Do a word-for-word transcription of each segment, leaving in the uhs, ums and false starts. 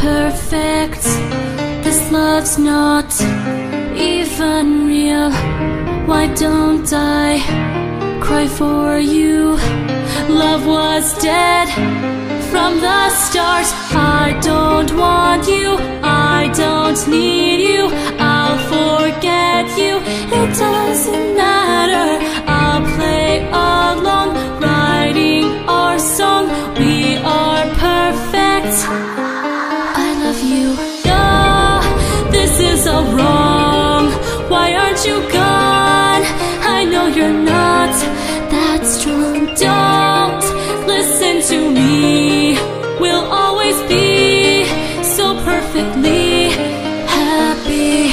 perfect. This love's not even real. Why don't I cry for you? Love was dead from the start. I don't want you, I don't need you. I'll forget you, it doesn't matter. I'll play along, writing our song. We are perfect. I love you. No, this is all wrong. Why aren't you gone? I know you're not that strong. Don't listen to me. We'll always be so perfectly happy.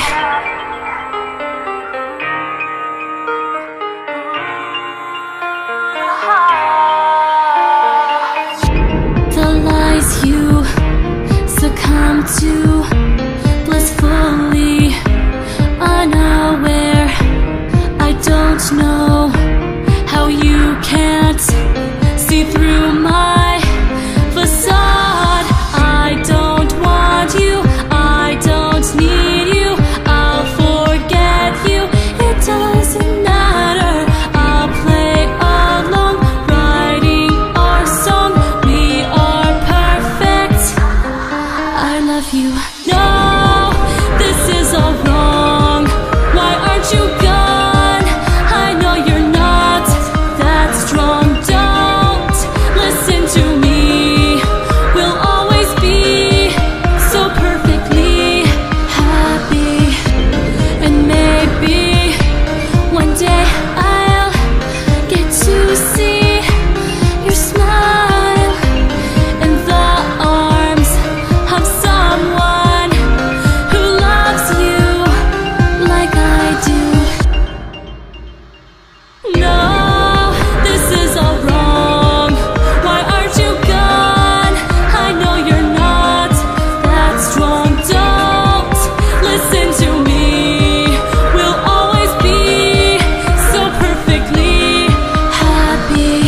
The lies you succumb to, blissfully unaware. I don't know how you can't see through my facade. I don't want you, I don't need you. I'll forget you, it doesn't matter. I'll play along, writing our song. We are perfect. I love you. No, this is all wrong. Why aren't you gone? I know you're not that strong. Don't listen to me. We'll always be so perfectly happy. And maybe one day I'll get to see your smile in the arms of someone who loves you like I do. No, this is all wrong. Why aren't you gone? I know you're not that strong. Don't listen to me. We'll always be so perfectly happy.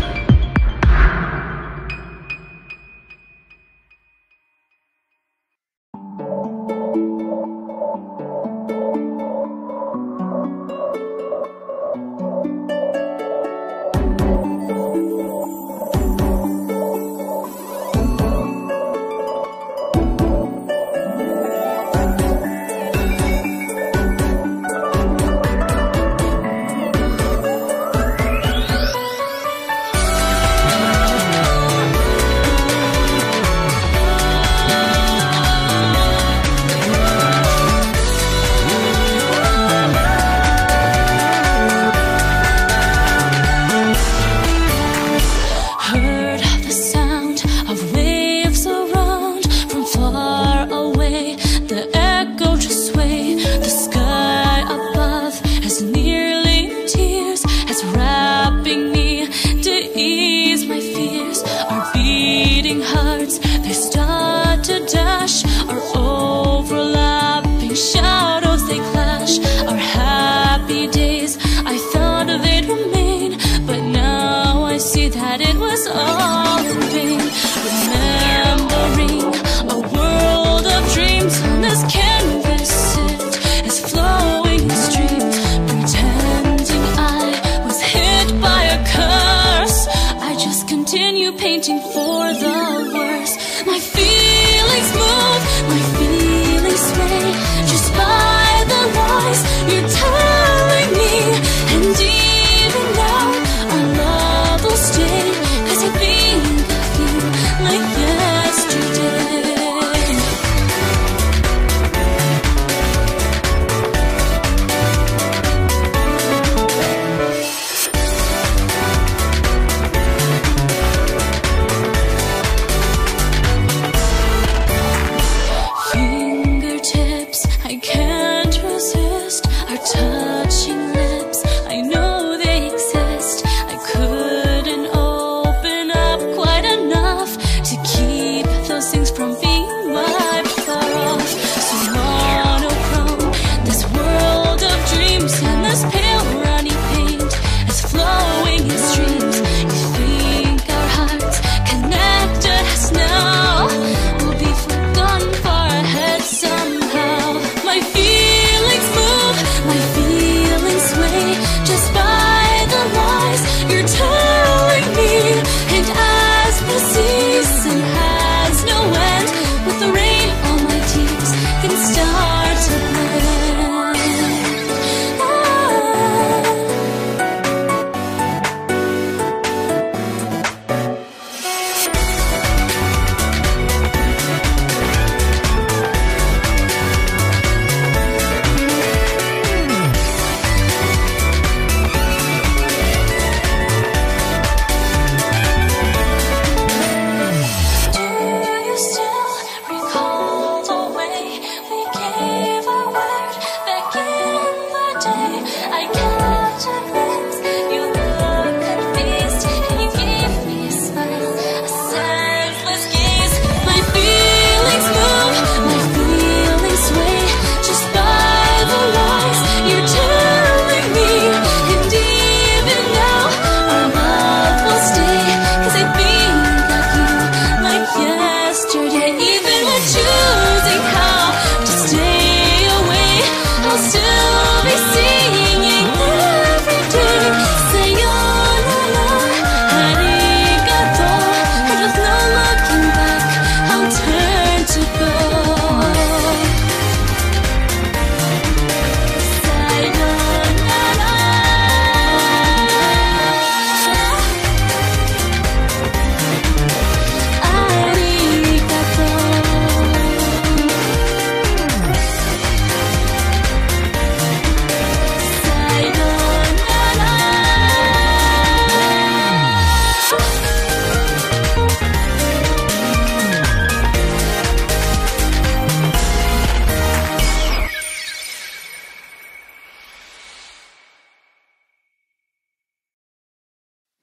Heard the sound of waves around from far away. The echo just sway. The sky above has nearly in tears, as wrapping me to ease my fears. Our beating hearts, they start to dash. Our overlapping shadows, they clash. Our happy days, I thought they'd remain, but now I see that it was all in vain. Remembering a world of dreams on this canvas, it is flowing in streams. Pretending I was hit by a curse, I just continue painting for the worse. My feelings move, my feelings sway, just by the lies you're telling me. And even now, our love will stay, 'cause I think of you like yesterday.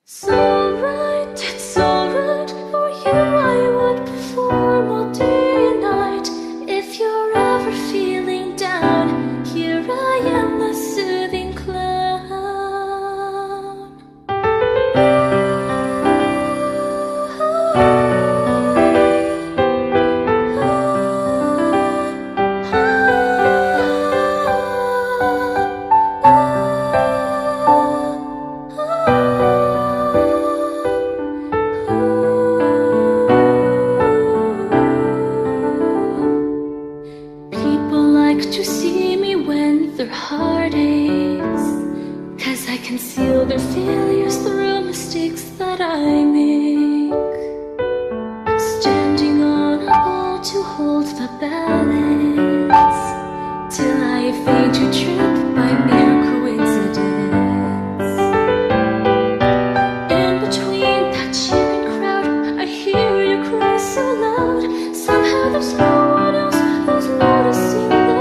It's alright, it's alright, for you I would perform all day and night. If you're ever feeling down, here I am, the soothing clown. To see me when their heart aches, 'cause I conceal their failures through mistakes that I make. Standing on a wall to hold the balance, till I fade to trip by mere coincidence. In between that cheering crowd, I hear you cry so loud. Somehow there's no one else who's noticing.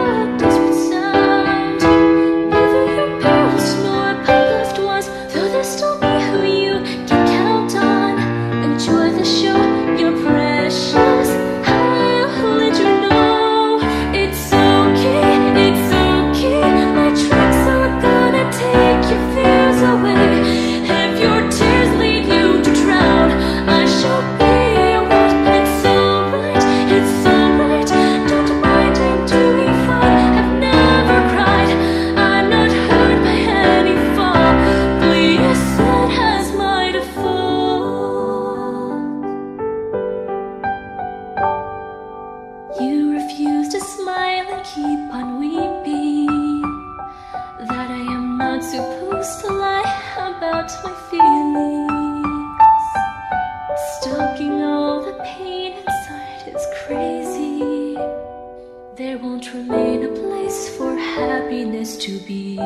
There won't remain a place for happiness to be.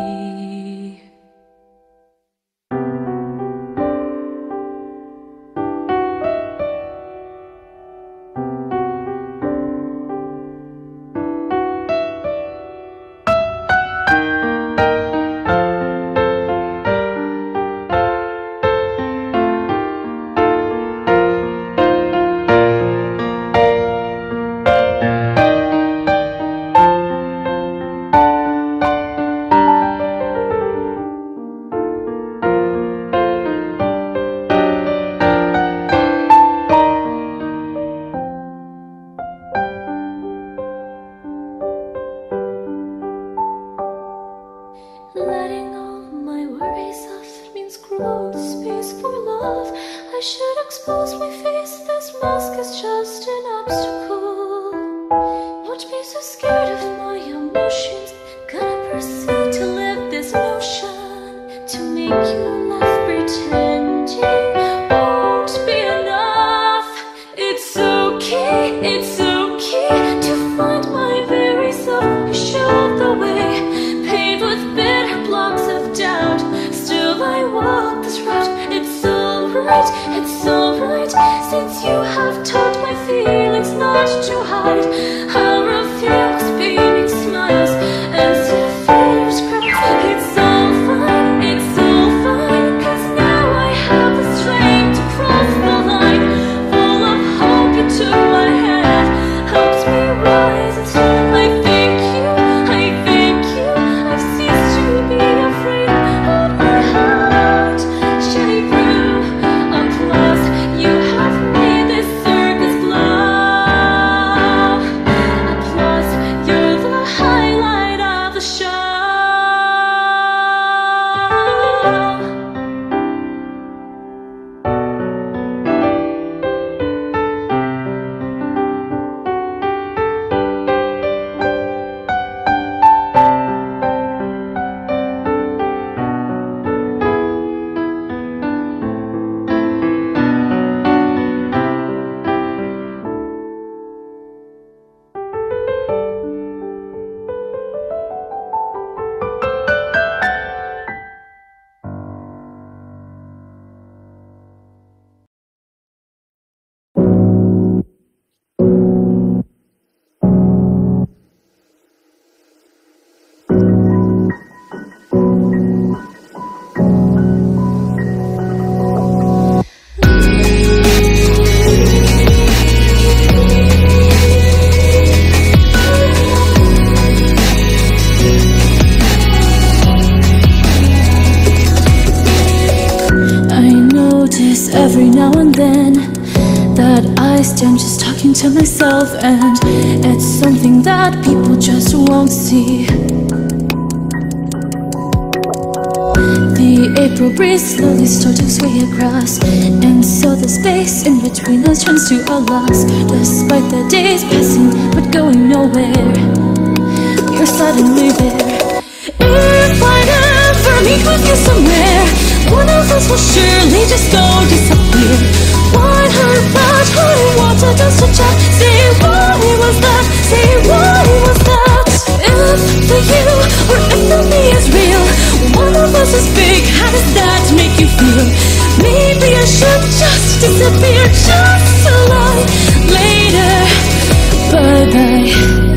Letting all my worries off means growth, space for love. I should expose my face, this mask is just an obstacle. Won't be so scared of my emotions, gonna proceed to live this notion. To make you laugh, pretending won't be enough. It's okay, it's okay to find my very self. You showed the way, paved with bitter blocks of doubt. Still I walk this route. It's alright, it's alright, since you have taught my feelings not to hide. I'll refuse beaming smiles and see fears cry. It's all fine, it's all fine, 'cause now I have the strength to cross the line. Full of hope you took my hand, helps me rise and stand. I thank you, I thank you, I've ceased to be afraid of my heart. Shining through applause, you every now and then that I stand just talking to myself, and it's something that people just won't see. The April breeze slowly starts to sway across, and so the space in between us turns to a loss. Despite the days passing but going nowhere, you're suddenly there. If I ever meet with you somewhere, one of us will surely just go disappear. Why hurt that I wanted us to chat? Say why was that? Say why was that? If the you or if the me is real, one of us is fake, how does that make you feel? Maybe I should just disappear, just to lie later. Bye-bye.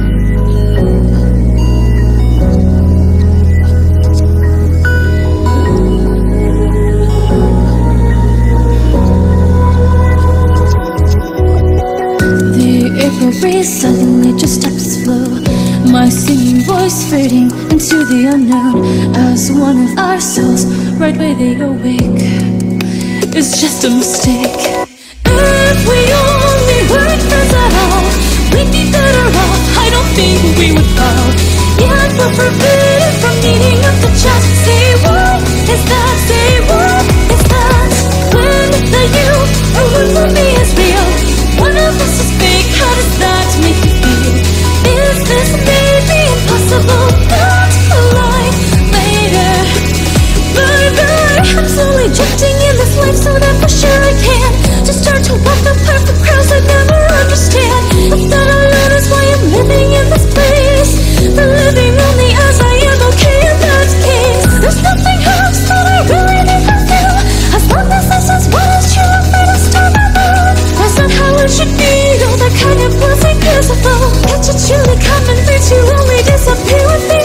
April breeze suddenly just stops flow, my singing voice fading into the unknown, as one of our souls right where they awake is just a mistake. If we only weren't friends at all, we'd be better off. I don't think we would fall. Yet we're forbidden from meeting up to chat. Say what is that? Say what is that? When the you or when the me is real, one of us is fake, how does that make you feel? Is this maybe impossible? Not a lie later. Bye-bye. I'm slowly drifting in this life so that for sure I can just start to walk the perfect crowds I never understand. If that alone is why I'm living in this place, for living only as I am, okay in that case. There's nothing else that I really need from you, as long as this is what is true, I'm gonna start my move. That's not how it should be, all that kind of wasn't beautiful. Can't you truly come and free to only disappear with me?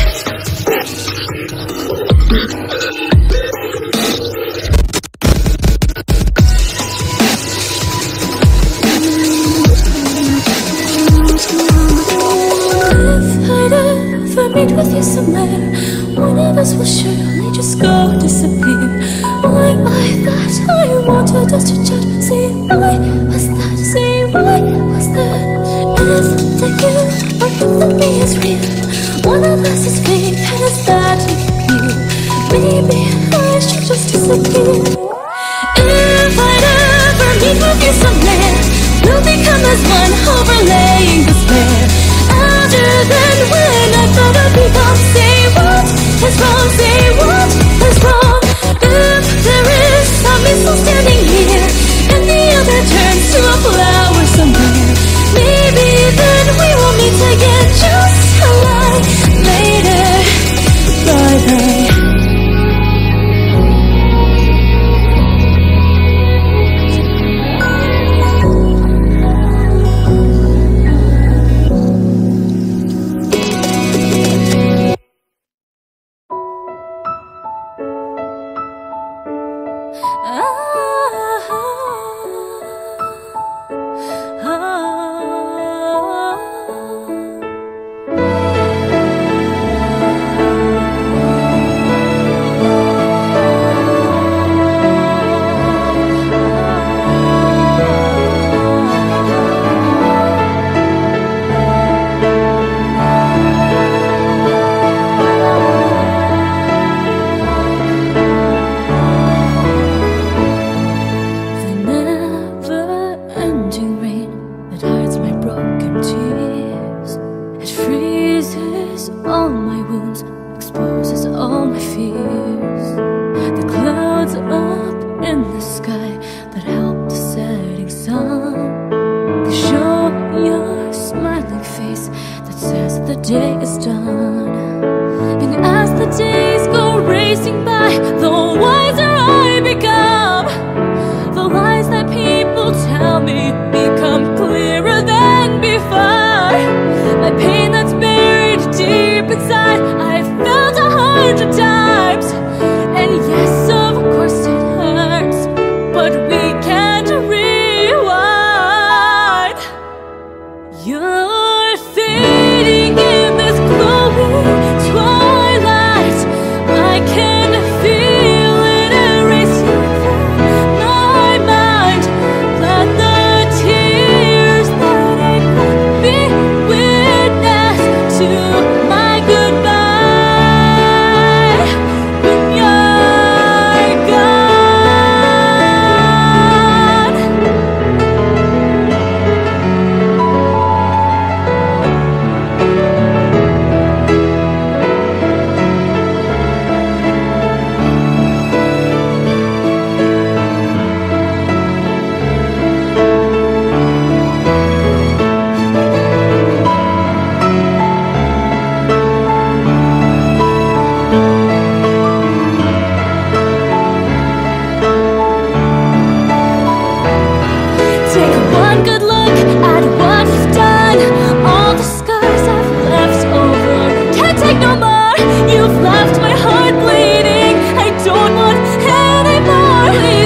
If I'd ever meet with you somewhere, one of us will surely just go disappear. Why I thought I wanted us to chat. Say why was that? Say why was that? If the you or if the me is real, one of us is fake, how does that make you feel? Maybe I should just disappear. If I'd ever meet with you somewhere, we'll become as one, overlaying despair. Other than when I thought I'd be gone. Say what is wrong? Say what is wrong? If there is some missile standing here, and the other turns to a flower somewhere, maybe then we will meet again, just a lie later. Bye-bye.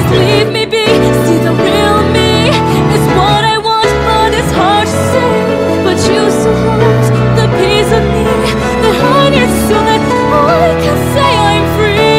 leave me be. See, the real me is what I want, but it's hard to say. But you still hold the piece of me that I need so that I can say I'm free.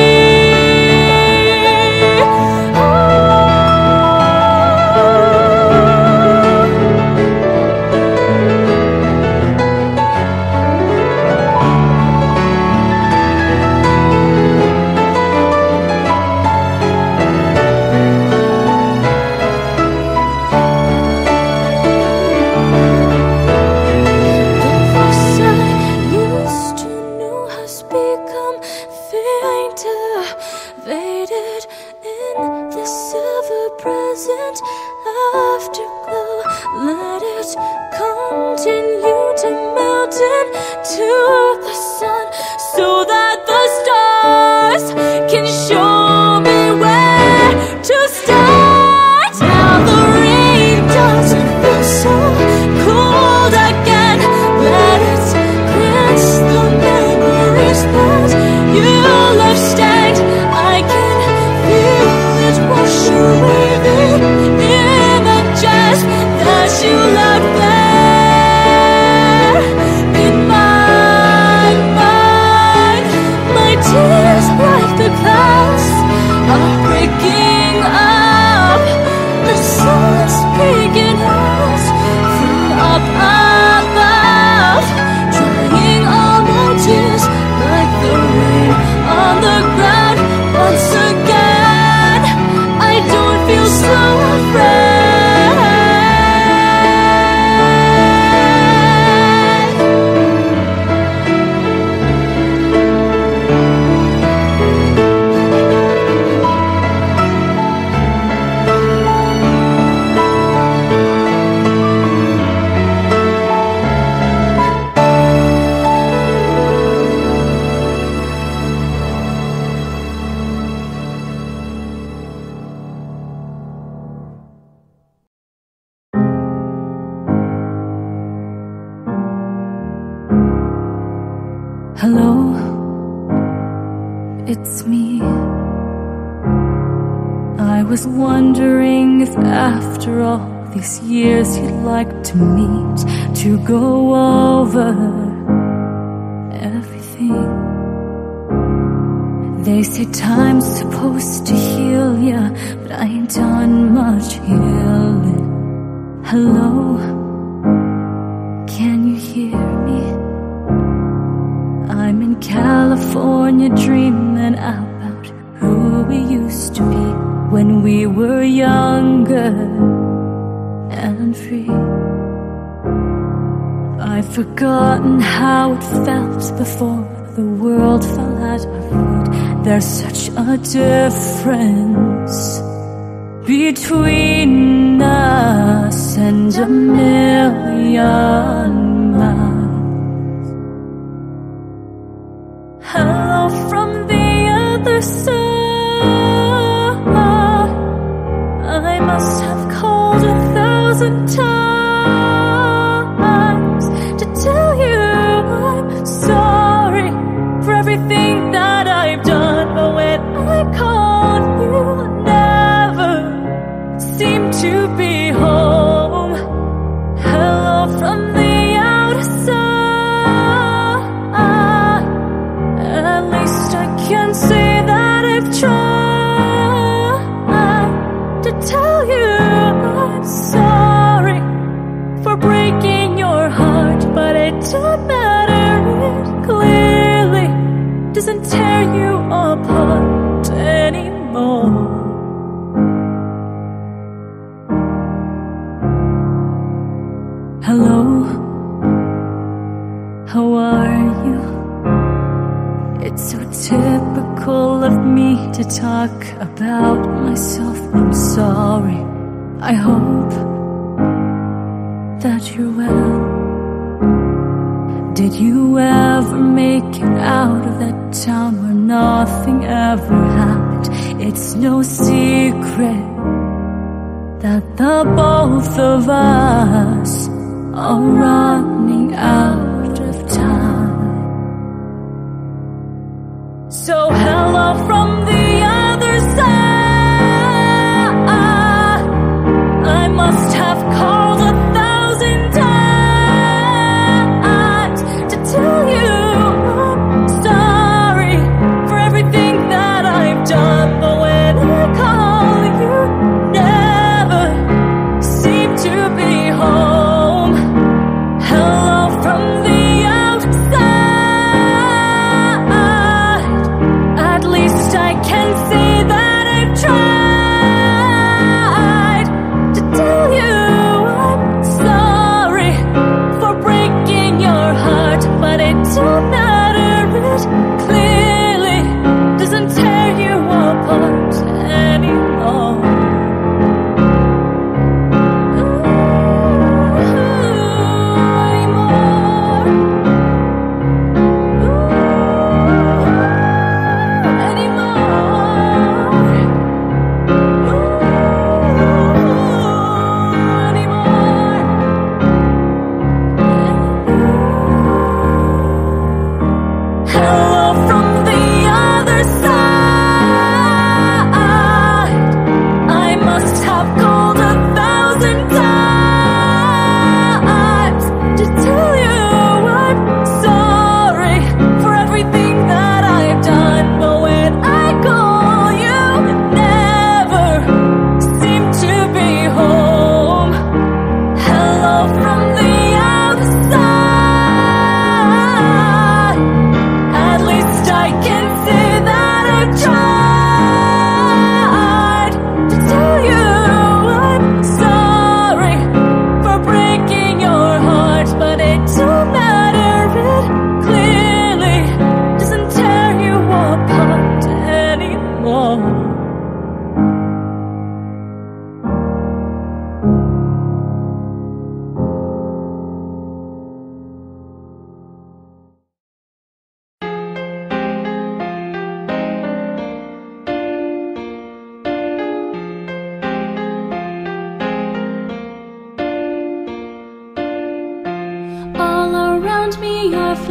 Hello, it's me. I was wondering if after all these years you'd like to meet, to go over everything. They say time's supposed to heal ya, but I ain't done much healing. Hello, can you hear me? I'm in California dreaming about who we used to be when we were younger and free. I've forgotten how it felt before the world fell at our feet. There's such a difference between us and a million miles. Hello from the other side. I must have called a thousand times to tell you I'm sorry for everything that I've done. But when I called, you never seemed to be home. Hello from the outer side. At least I can say that I've tried to tell you I'm sorry for breaking your heart, but it don't matter. It clearly doesn't tear you apart anymore. Hello, how are you? It's so typical of me to talk about myself. I'm sorry. I hope that you're well. Did you ever make it out of that town where nothing ever happened? It's no secret that the both of us are running out of time. So hello from the other side. I must have called a thousand times to tell you I'm sorry for everything that I've done. But when I called, you never seemed to be home. Hello from the outer side. At least I can say that I've tried to tell you I'm sorry for breaking your heart, but it don't matter. It clearly doesn't tear you apart anymore. Hello, how are you? It's so typical of me to talk about myself. I'm sorry. I hope that you're well. Did you ever make it out of that town where nothing ever happened? It's no secret that the both of us are running out of time. So hello from the other side.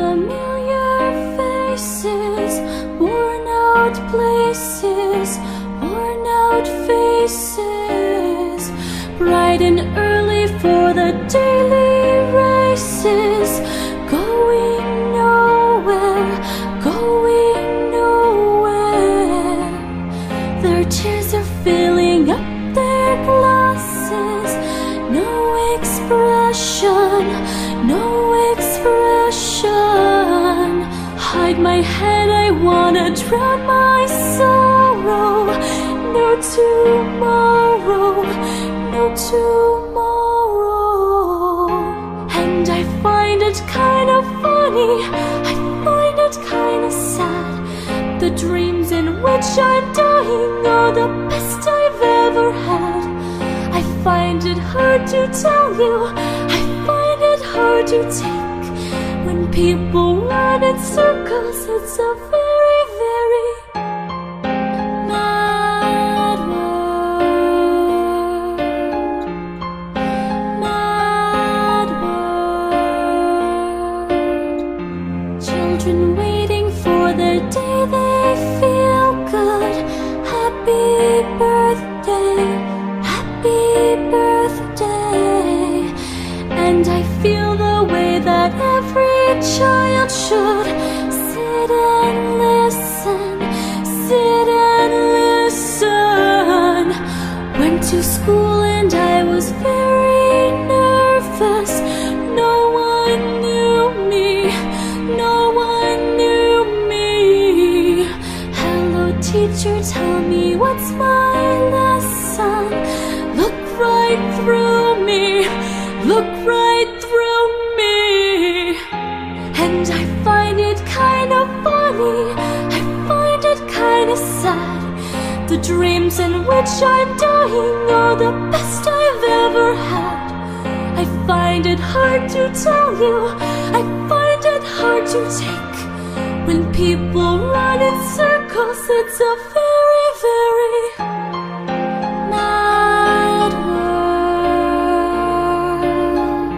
Familiar faces, worn out places, worn out faces, bright and early for the daily races, going nowhere, going nowhere. Their tears are filling up their glasses, no expression, no expression. Hide my head, I wanna drown my sorrow. No tomorrow, no tomorrow. And I find it kind of funny, I find it kind of sad. The dreams in which I'm dying are the best I've ever had. I find it hard to tell you, I find it hard to take. When people run in circles, it's a very, very mad world. Mad world. Children waiting for their day, they feel good. Happy birthday, happy birthday. And I feel the way that every child should sit and listen, sit and listen. Went to school and I was very nervous. No one knew me, no one knew me. Hello teacher, tell me what's my lesson. Look right through me, look right through me. And I find it kind of funny, I find it kind of sad. The dreams in which I'm dying are the best I've ever had. I find it hard to tell you, I find it hard to take. When people run in circles, it's a very, very mad world.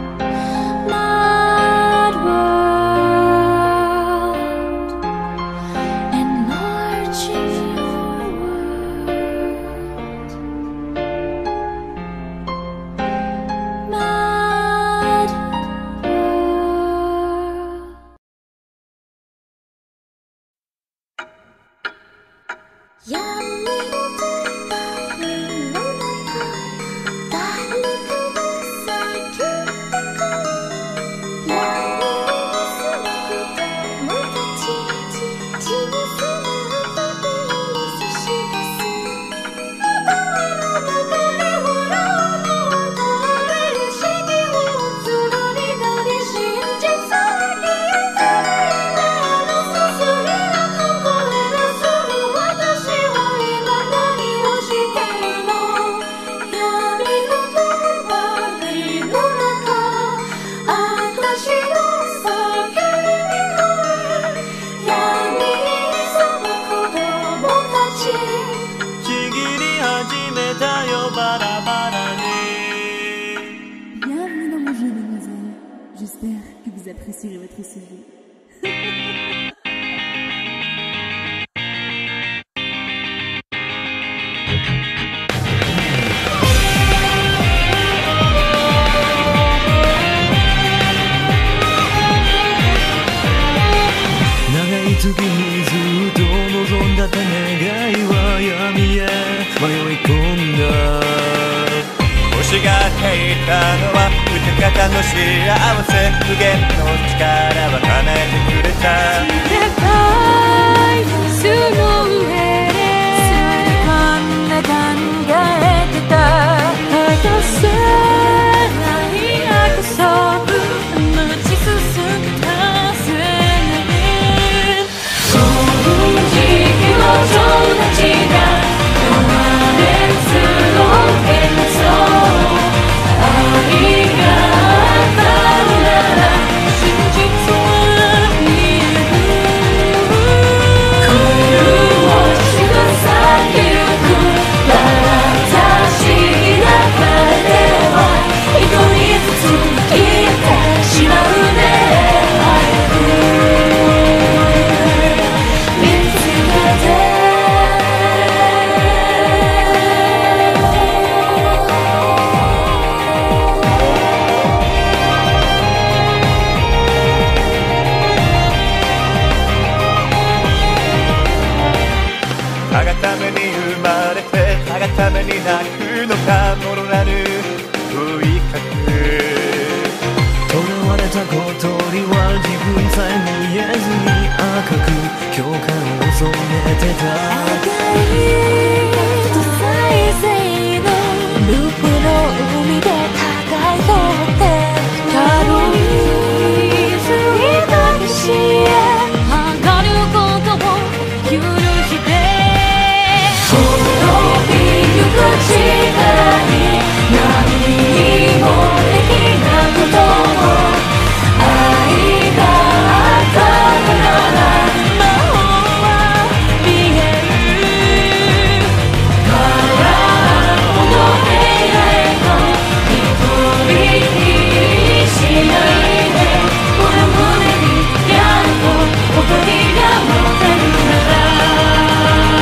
Mad world. Enlarging your world. Mad world. Bienvenue dans mon jeu, mademoiselle. J'espère que vous apprécierez votre séjour. 次にずっと望んだ願いは闇へ迷い込んだ。 欲しがっていたのは二方の幸せ、無限の力は叶えてくれた。 高い巣の上で浮んで考えてた。果たせない約束待ち進んだ。友達が生まれつの幻想、愛があったなら真実は見える。 生まれてたがために泣くのかもろなる不意格囚われた小鳥は自分さえ見えずに赤く教官を染めてた赤いと再生のループの海で高いとってたどり着いた岸へ上がることを許して滅びゆく力に何にもできなくとも愛があったのなら魔法は見えるからこの部屋へと一人きりしないでこの胸にやっと誇りが持てるなら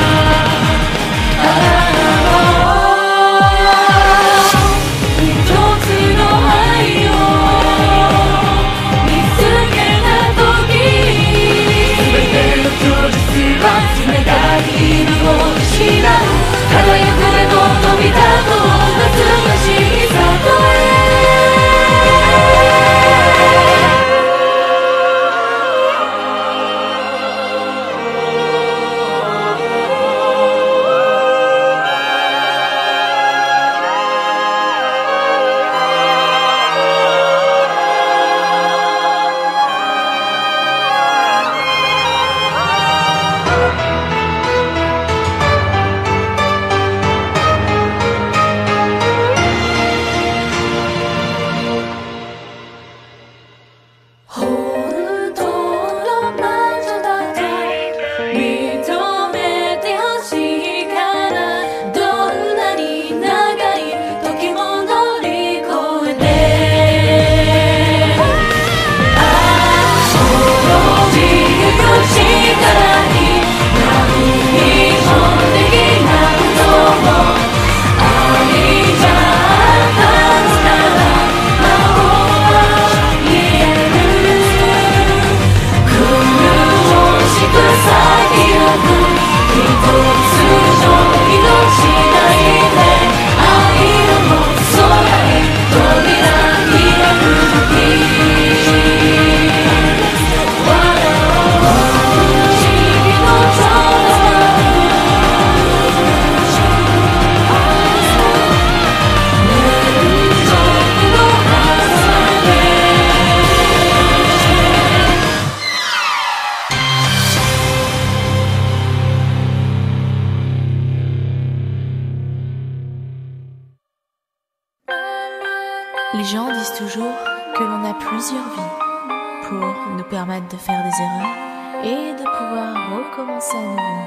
Les gens disent toujours que l'on a plusieurs vies pour nous permettre de faire des erreurs et de pouvoir recommencer à nouveau.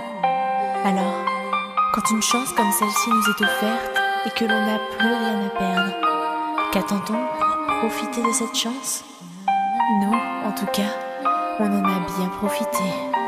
Alors, quand une chance comme celle-ci nous est offerte et que l'on n'a plus rien à perdre, qu'attend-on pour profiter de cette chance? Nous, en tout cas, on en a bien profité.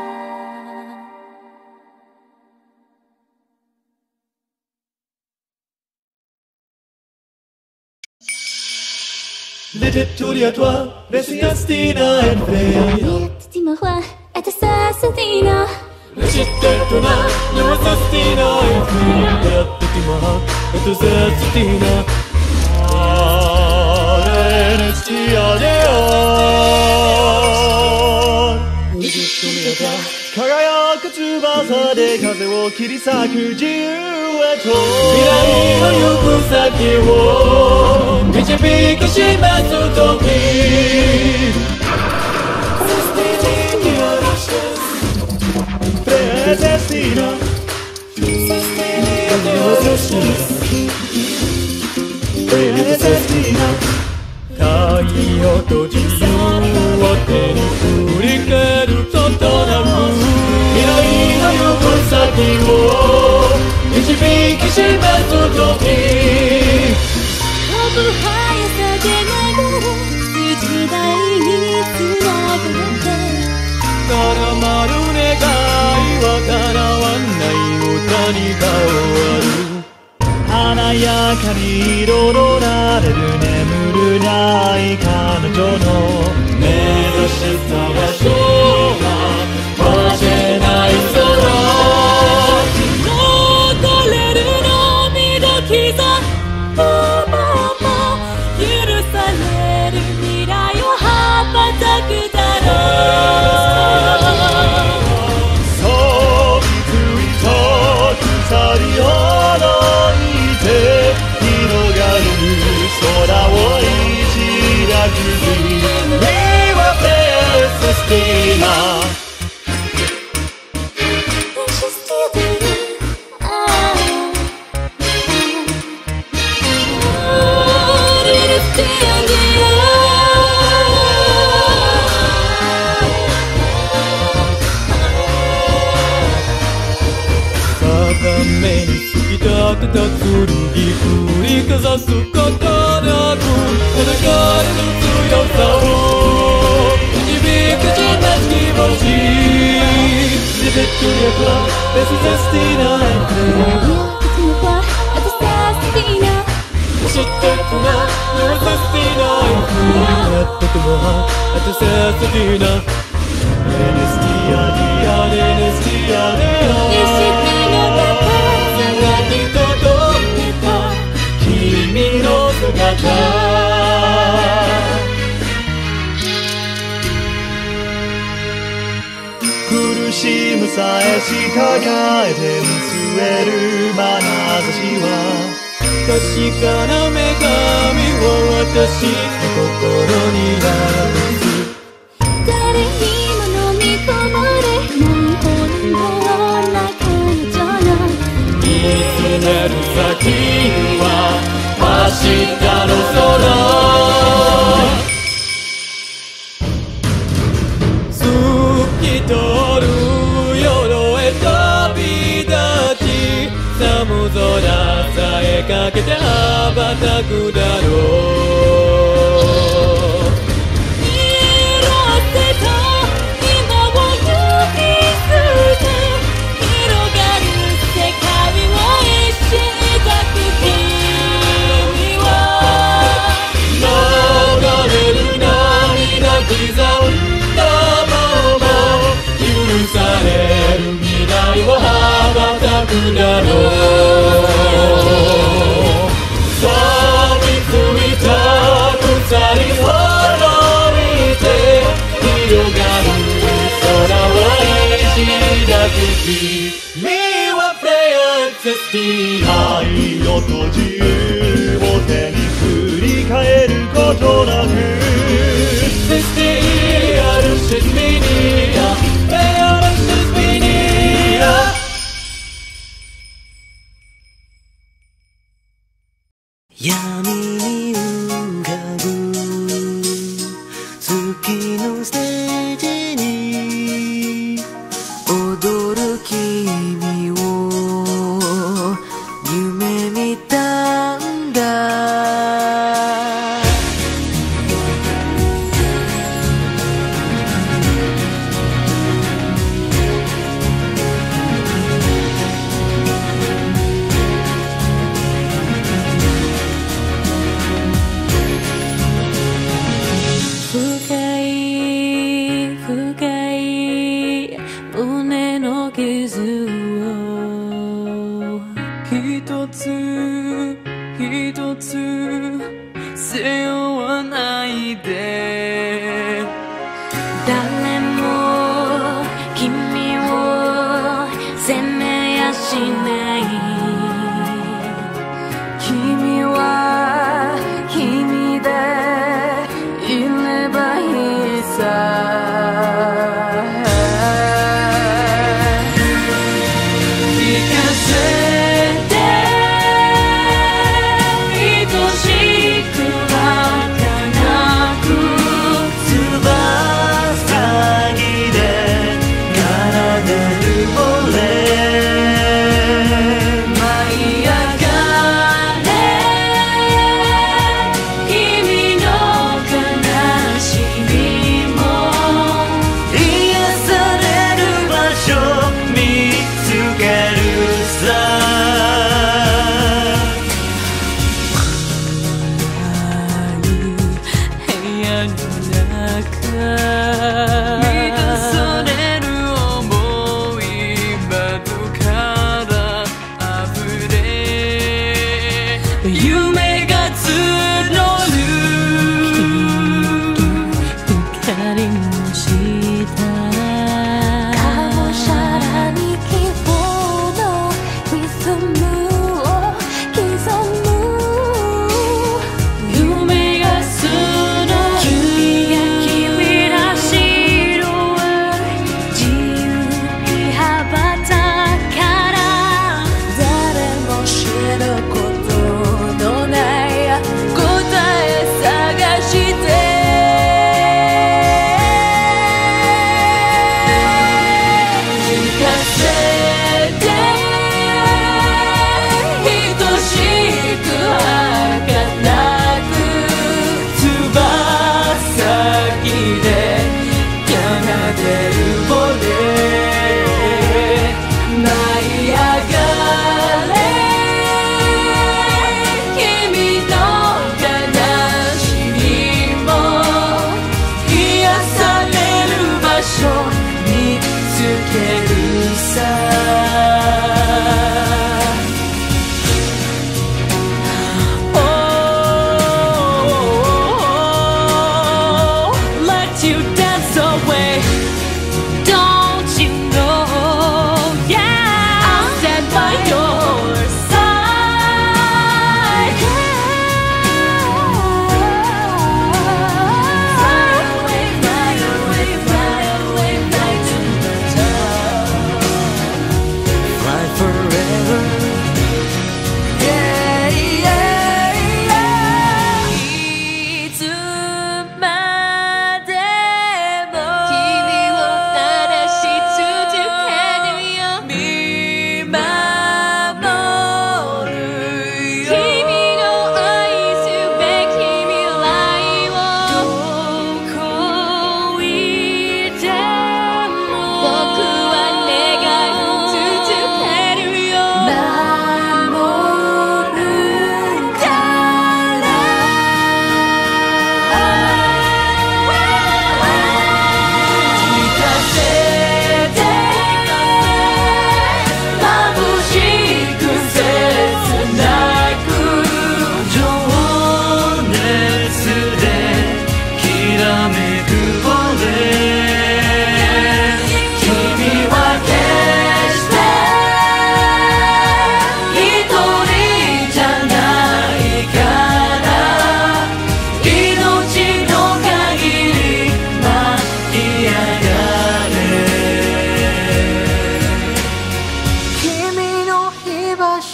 Détectoria toi, Vesgastina en Freya. Dis-moi, est-ce ça, Stina? Recittetuna, Nuasastina en Freya. Dis-moi, est-ce ça, Stina? Arenestia Leon. Détectoria toi, 輝く翼で風を切り裂く自由へと未来の行く先を導きします時 Predestina Predestina 太陽と自由を手に振り返ることなく未来の行く先を導きします時飛ぶ速さで流れ時代につながって絡まる願いは叶わない歌に変わる華やかに彩られる眠るない彼女の目指した場所は忘れない空目に突き立てた剣振りかざすことなく戦いの強さを導く自慢気持ち Live it to your club, this is Destina知ってくな、You're Destina やってくわ、Destina Destina, Destina 姿に届けた君の姿苦しむさえし抱えて見据える眼差しは確かな女神を私の心に宿す誰にも飲み込まれない本能な彼女の見つめる先には明日の空透き通る夜へ飛び立ち寒空さえかけて羽ばたくだろう見ろってと今を指すと広がる世界を一緒に抱く君は流れる涙刻んだまま許される未来を羽ばたくだろうさあ見ついた鎖を降りて広がる空は石だけ君はフレアエクセスティ愛のと自由を手に振り返ることなくエクセスティアルシスミニアフレアルシスミニア闇に浮かぶ月のステージに踊る君を夢見たんだ深い深い胸の傷を一つ一つ背負わないで誰も君を責めやしない君は君でいればいいさ聞かせて愛しく儚く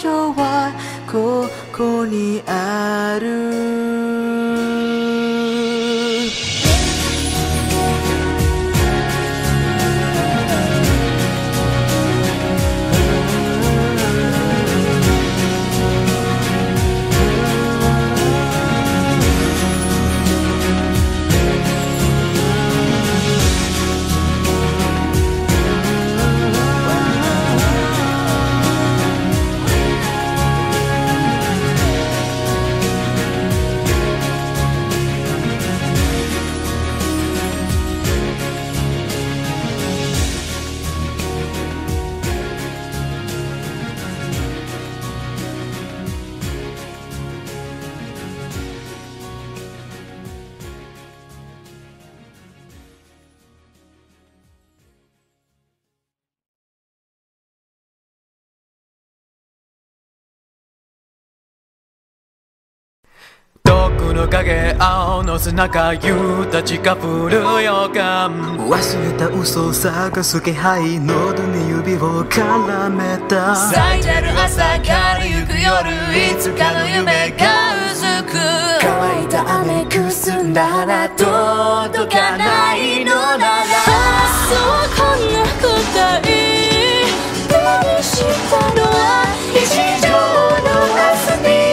所はここにある。 遠くの影、青の背中、夕立が降る予感。 忘れた嘘を探す気配、喉に指を絡めた。 咲いてる朝から行く夜、いつかの夢がうずく。 乾いた雨くすんだ花、届かないのなら。 そうこんな答え、手にしたのは日常の遊び。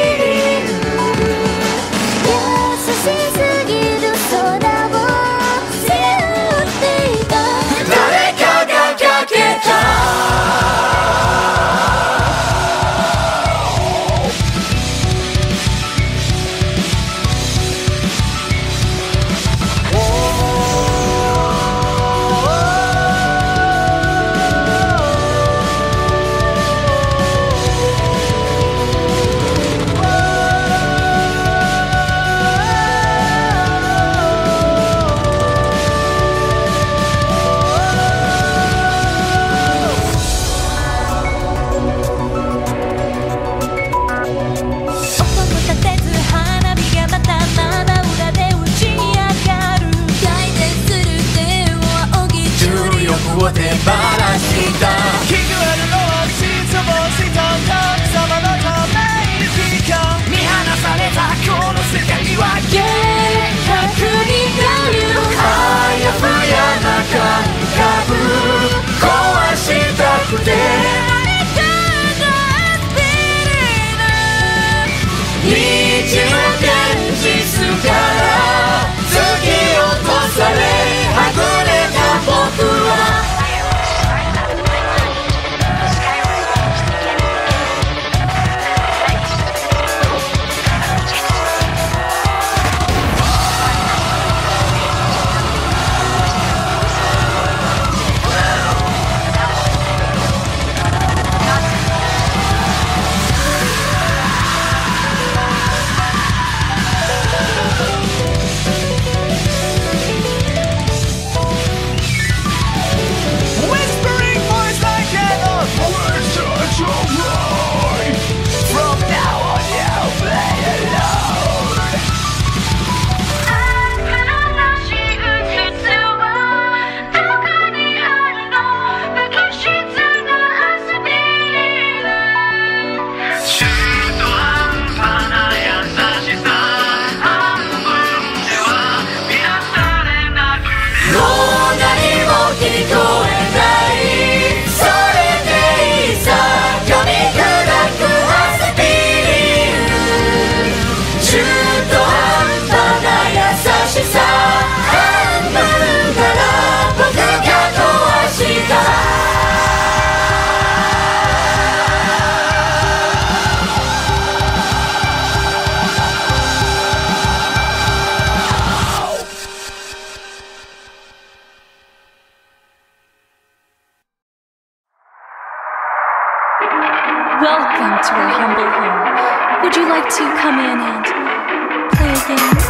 Welcome to our humble home. Would you like to come in and play a game?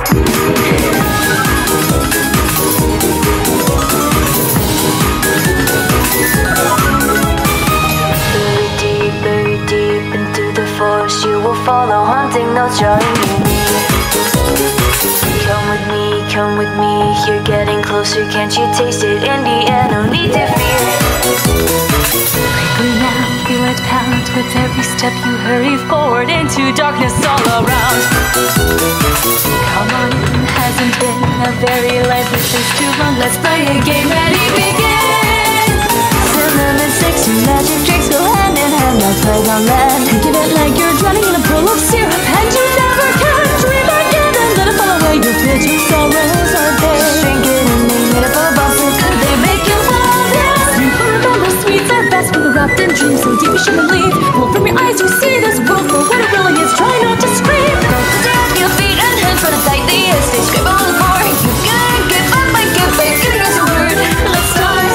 Very deep, very deep into the forest you will follow, hunting no charm you need. Come with me, come with me, you're getting closer, can't you taste it? In the end, no need to fear. Bravely now, feel it pound with every step to hurry forward into darkness all around. Come on, it hasn't been a very lively place too long. Let's play a game, ready, begin. Cinnamon sticks and magic drinks go hand in hand like play on land. Think of it like you're drowning in a pool of syrup and you never can dream again and let it fall away. Your fears, your sorrows are there. Drink it and name it up above so good they make you fall down. You remember sweets are best when they're wrapped in dreams so deep you shouldn't leave. Pull from your eyes you see this world for what it really is. Try not to scream. Don't down your feet and hands for the tight the air. Stay scrape on the floor. You gotta give up and give back. Give us a word. Let's start.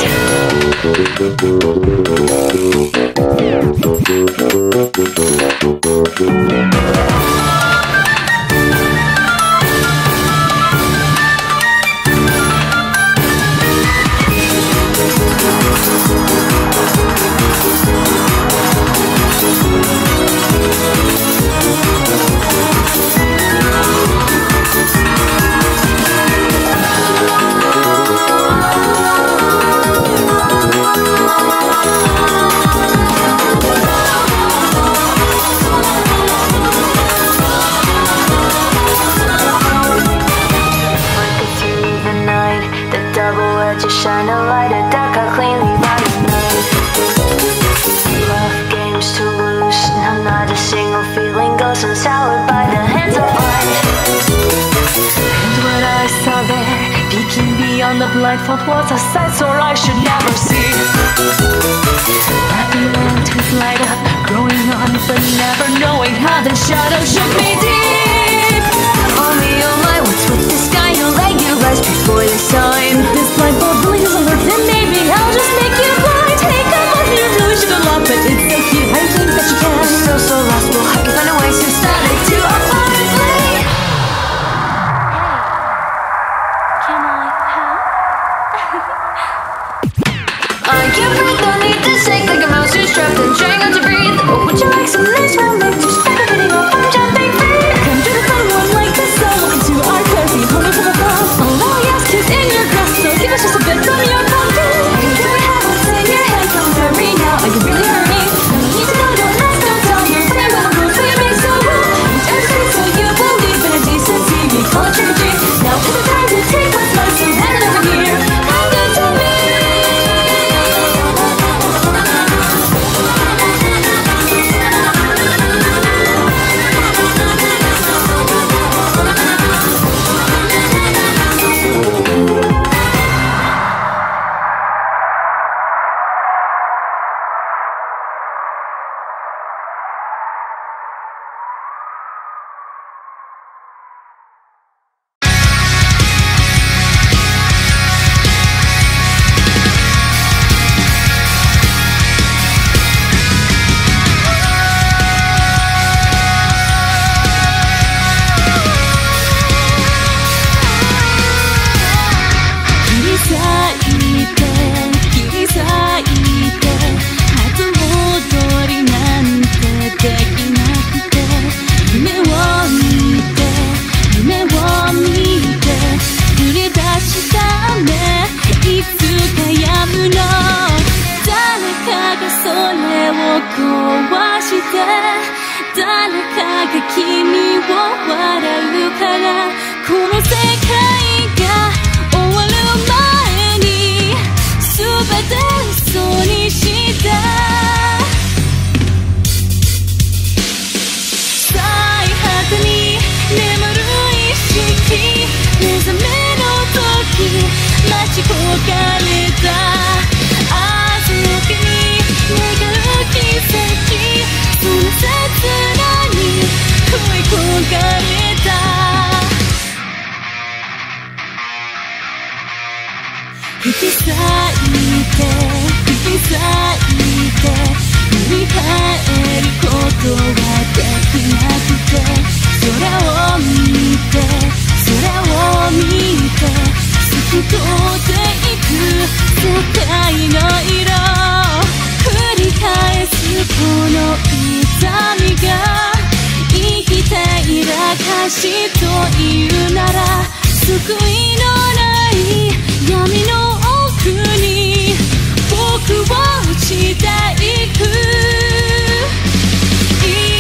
Shine a light, a dark, a cleanly light night. Love games to lose. Now not a single feeling goes unsoured by the hands of light. And what I saw there, peeking beyond the blindfold, was a sight sore I should never see. Happy lanterns light up, growing on but never knowing how the shadow shook me deep. Oh me, oh my, what's with this guy who let you rise before the sign? This blindfold really doesn't work, then maybe I'll just make you blind. Hey, come on, you really shouldn't laugh, but it's so cute. I think that you can. You're so, so lost, we'll have to find a way to start it to a fine play. Hey, can I help? I can't breathe, don't need to shake like a mouse who's trapped and trying not to breathe. Oh, would you like some nice warm milk to stop it getting off? I'm jumping free. Come to the fun one like the sun. Welcome to our cozy home from above. All I ask is in your grasp, so give us just a bit from your pumpkin. You can have what's in your head, come hurry now. Are you really hurrying? No need to know, don't ask, don't tell. You're playing by the rules, so you make so well. Everything so you believe in a decency. We call it trick or treat. Now is the time to take what's mine, so hand it over here. Hand it to me. Boku wo 落ちていく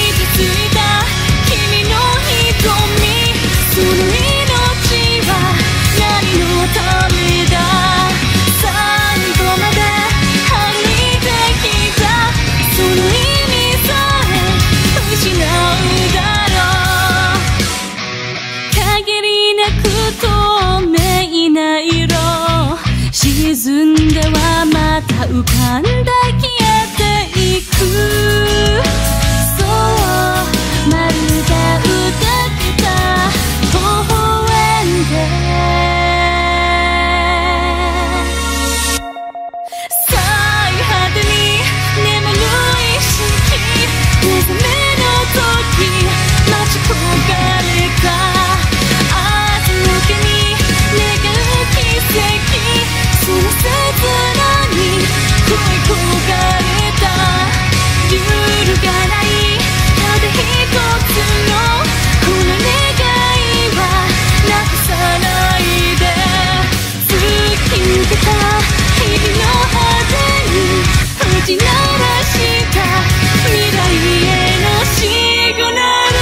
浮かんで消えていく。そうまるで歌ってた微笑んで最果てに眠る意識目覚めの時待ち焦がれた朝向けに願う奇跡その切なに恋焦がれた揺るがないただ一つのこの願いはなくさないで突き抜けた日々の果てに打ち鳴らした未来へのシグナル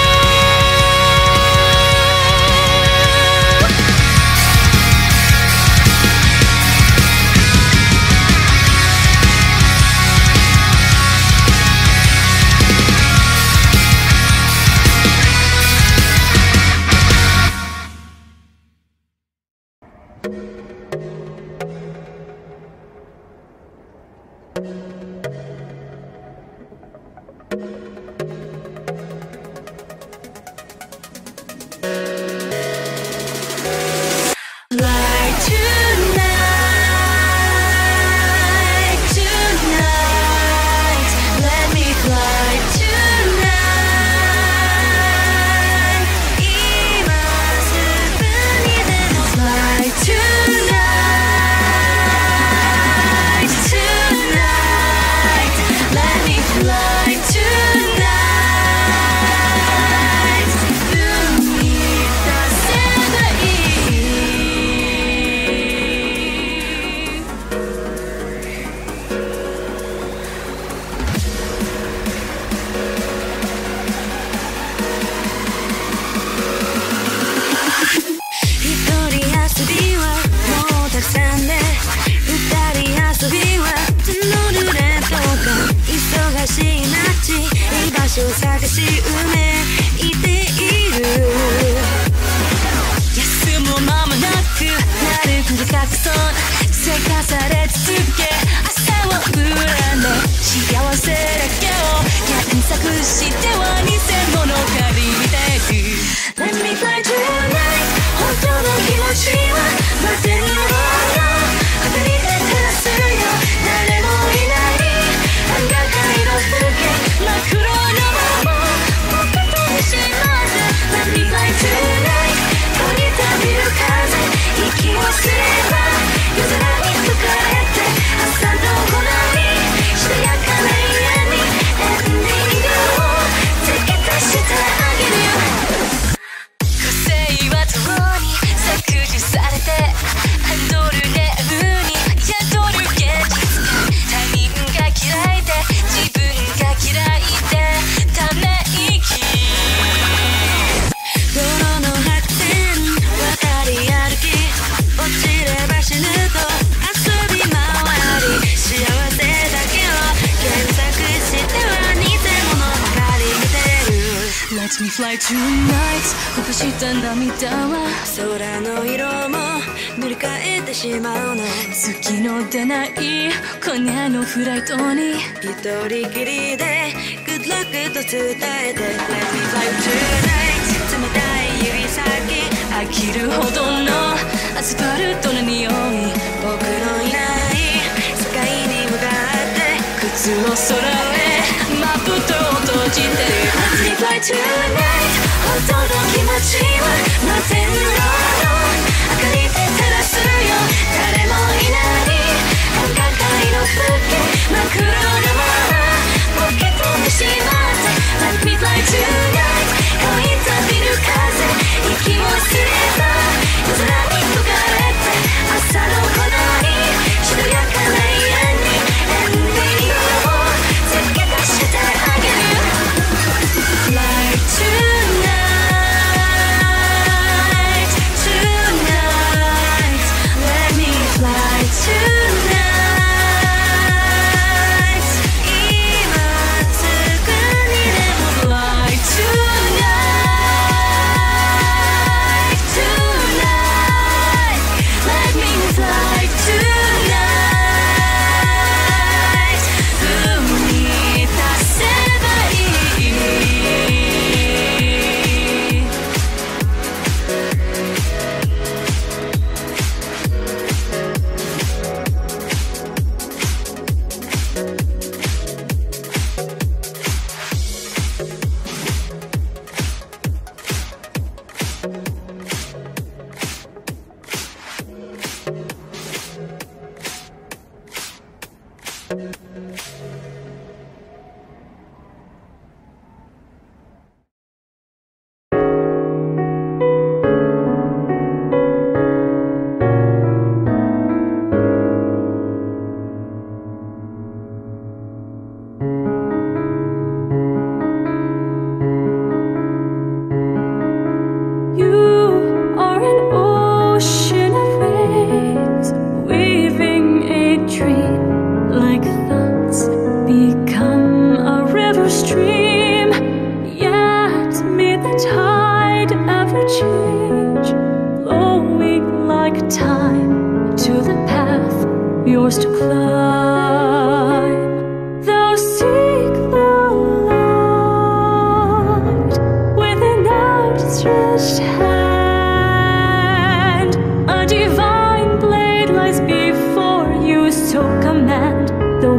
Fly tonight こぼした涙は空の色も塗り替えてしまうの月の出ない今夜のフライトに一人きりで Good luck と伝えて Let me fly tonight 冷たい指先飽きるほどのアスファルトの匂い僕のいない世界に向かって靴を空へマップと閉じてる Let me fly tonight 本当の気持ちは摩天楼の明かりで照らすよ誰もいない繁華街の風景真っ黒なままポケットにしまって Let me fly tonight 乾いたビル風息をすれば夜空に吹かれて朝の粉にしとやかな家にエンディングを付け足してあげる Fly tonight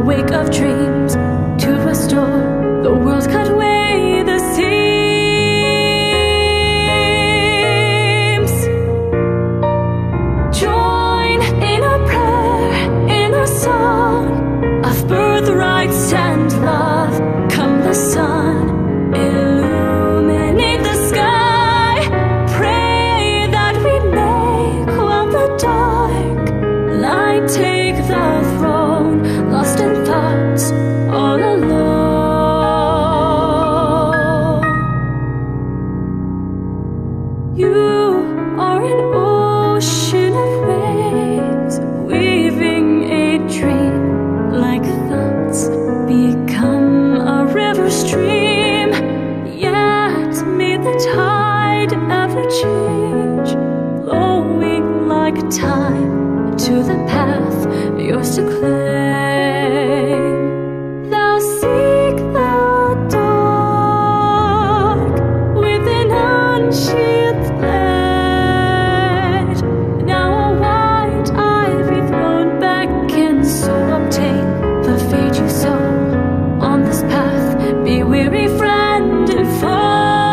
wake of dreams to restore the world cut away the seams. Join in a prayer, in a song of birthrights and love. Come the sun, illuminate the sky. Pray that we may quell the dark. Light take the throne, lost in thoughts, all alone. You are an ocean of waves, weaving a dream like thoughts become a river stream. Yet may the tide ever change, flowing like time to the path yours to claim. Thou seek the dark with an unsheathed blade. Now a white ivy thrown back and so obtain the fate you sow on this path. Be weary, friend and foe.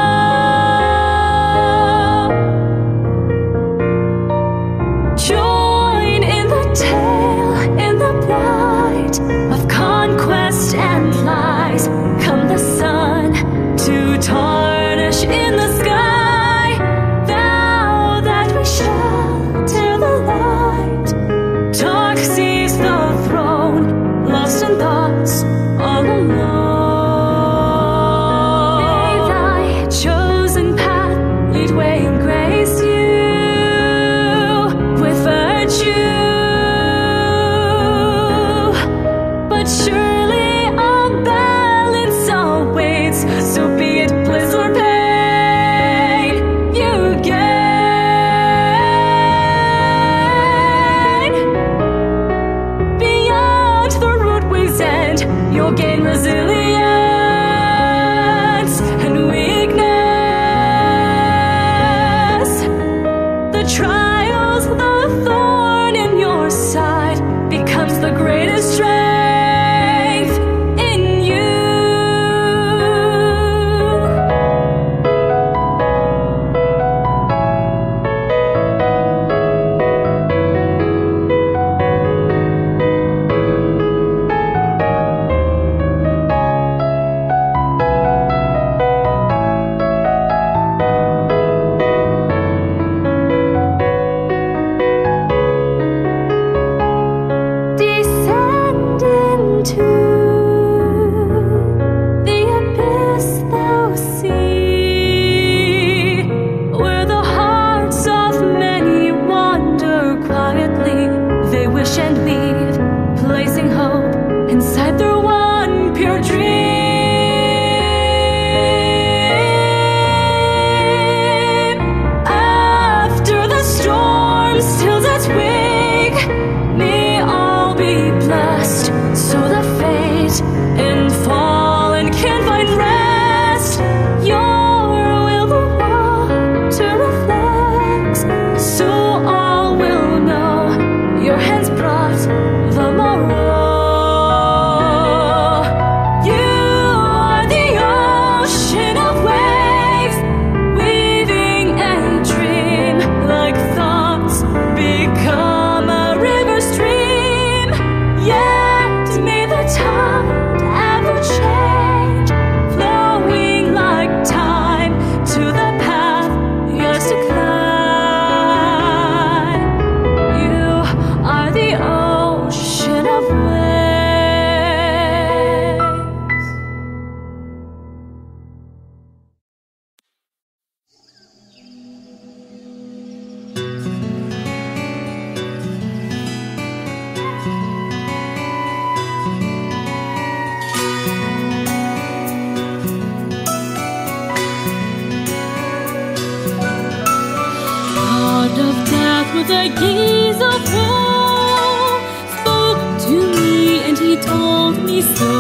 Join in the tale, in the blight of conquest and lies. Come the sun to tarnish in the sky. Vow that we shall tear the light. Dark sees the throne, lost in thoughts, all alone. May thy chosen path lead way and grace you with virtue. But surely a balance awaits, so be it bliss or pain you gain. Beyond the roadway's end, you'll gain resilience and weakness. The trials, the thorn in your side becomes the greatest strength in you. Descend into the abyss thou see, where the hearts of many wander quietly. They wish and leave, placing hope inside their one pure dream. After the storm stills its wake, may all be blessed, so the fate in fallen can find rest. Your will the water reflects, so all will know your hands brought the morrow. You are the ocean of waves, weaving a dream like thoughts become a river stream. Yet may the tide ever change, flowing like time to the path yours to climb. You are the ocean of waves. God of death with a gaze of woe spoke to me and he told me so.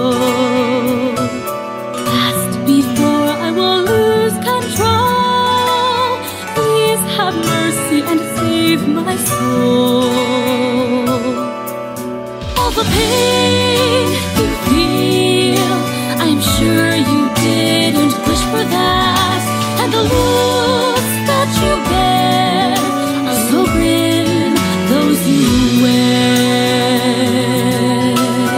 Fast before I will lose control, please have mercy and save my soul. All the pain wish for that, and the looks that you bear are so grim, those you wear.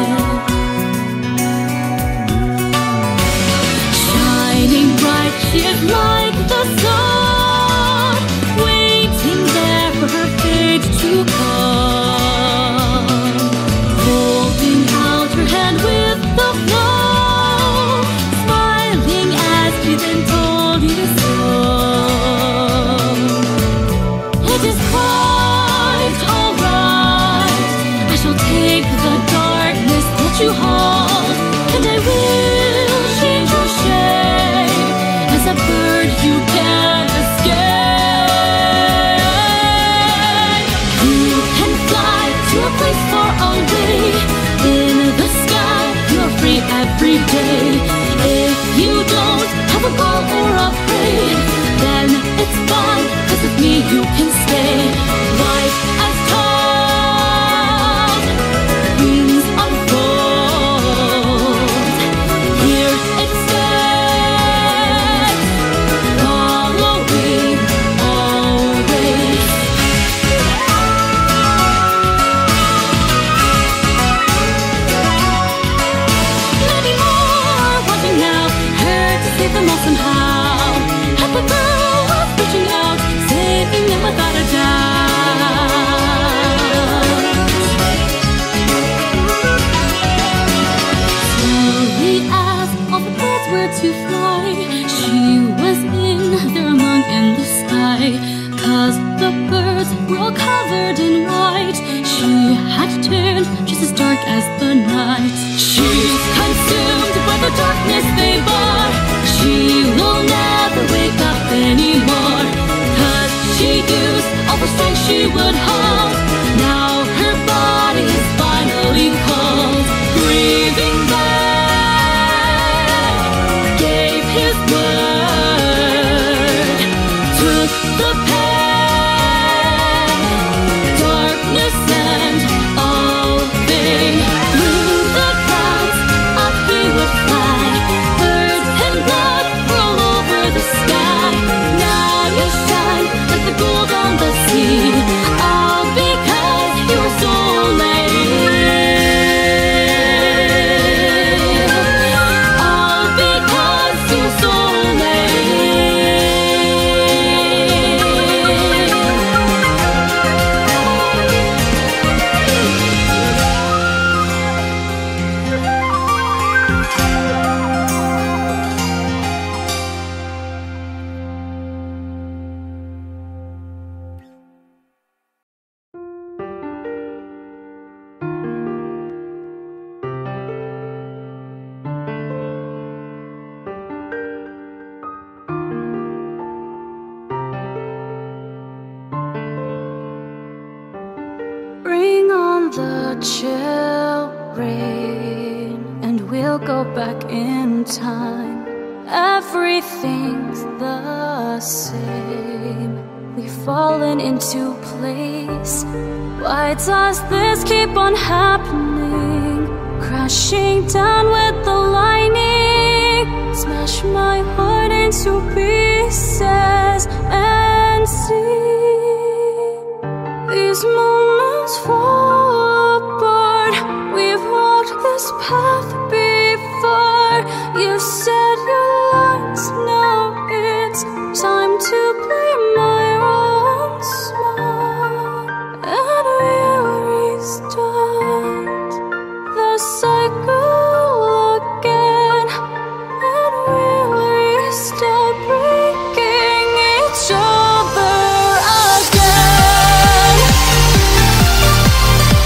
Shining bright, she is like the sun, waiting there for her fate to come, holding out her hand with the flow, smiling as she then told you so. It is quite alright, I shall take the darkness that you hold, and I will change your shape. As a bird you can escape. You can fly to a place far away. In the sky you're free every day. If you don't have a goal or a prey, then it's fine, 'cause with me you can stay. Life as tall, wings unfold. Here it stands, following always. Many more watching now, heard to save them all somehow. Help a girl was reaching out, saving them without a doubt. Slowly as all the birds were to fly, she was in there among in the sky. 'Cause the birds were all covered in white, she had turned just as dark as the night. She's consumed by the darkness they bar. She will never wake up anymore, 'cause she used all the strength she would hold. Now her body is finally cold. Breathing back, gave his word, took the pen, darkness and all vain. Through the clouds up he would fly, birds and blood roll over the sky. Now you shine like the gold on the sea, all because you were so late. All because you were so Bring on the children, and we'll go back in time. Everything's the same. We've fallen into place. Why does this keep on happening? Crashing down with the lightning, smash my heart into pieces and see these moments fall apart. We've walked this path before. You said your lines, now it's time to play my own song, and we'll restart the cycle again, and we'll restart breaking each other again.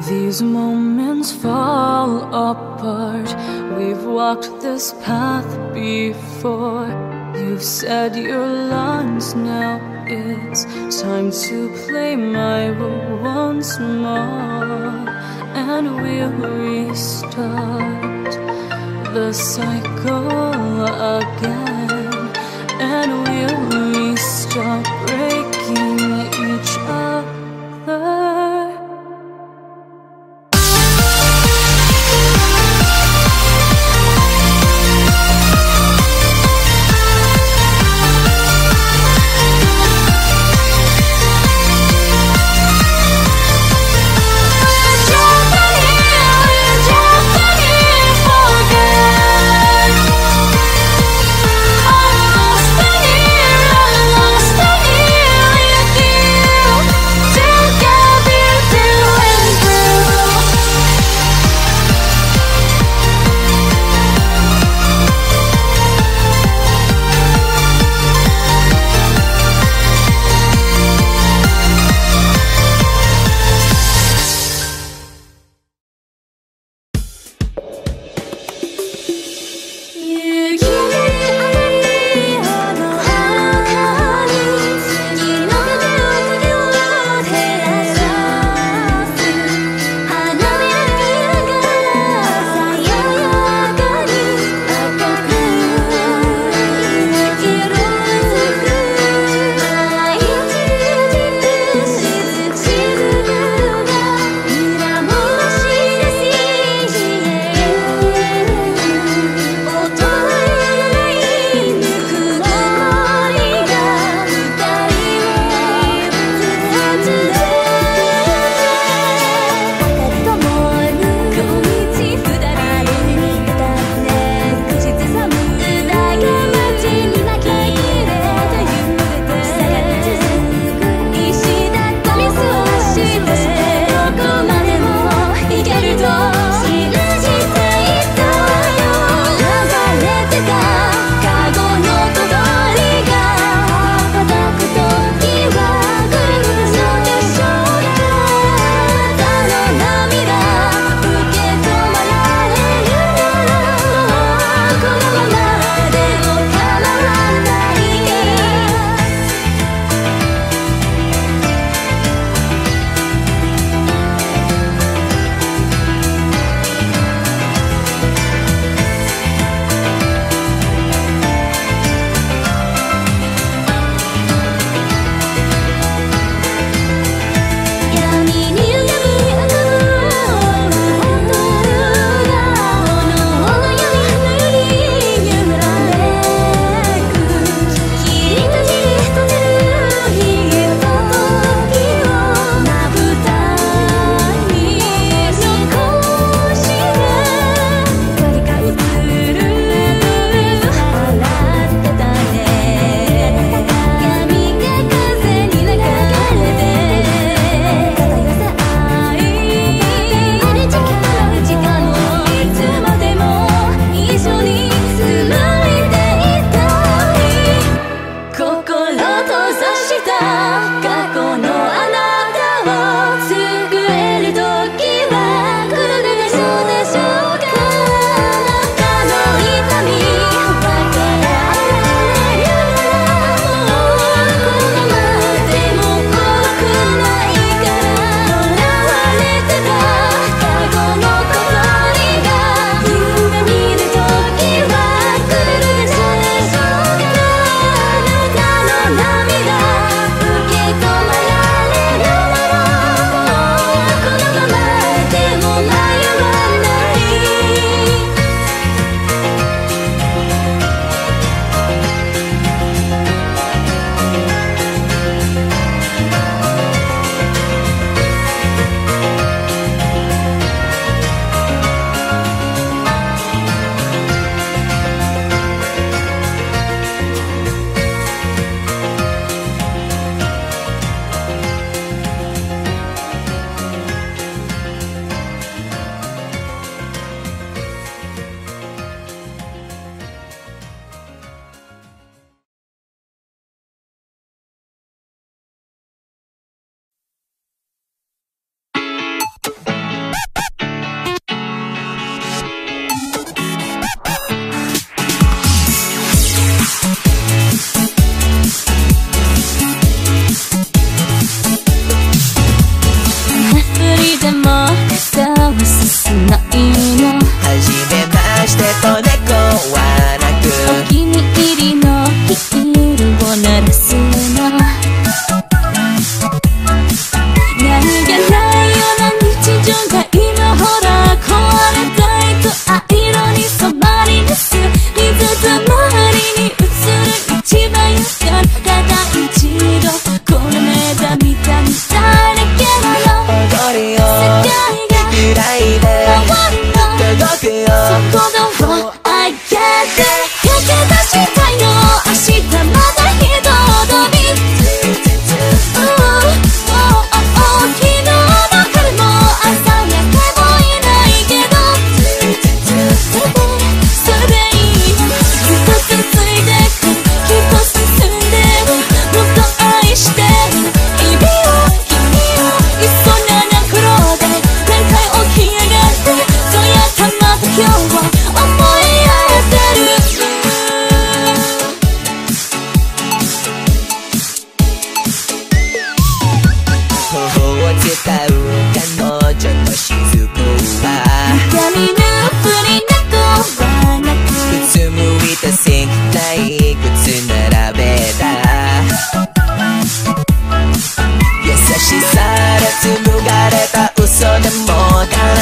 These moments fall apart. We've walked this path before. You've said your lines, now it's time to play my role once more. And we'll restart the cycle again. And we'll restart breaking each other. Lost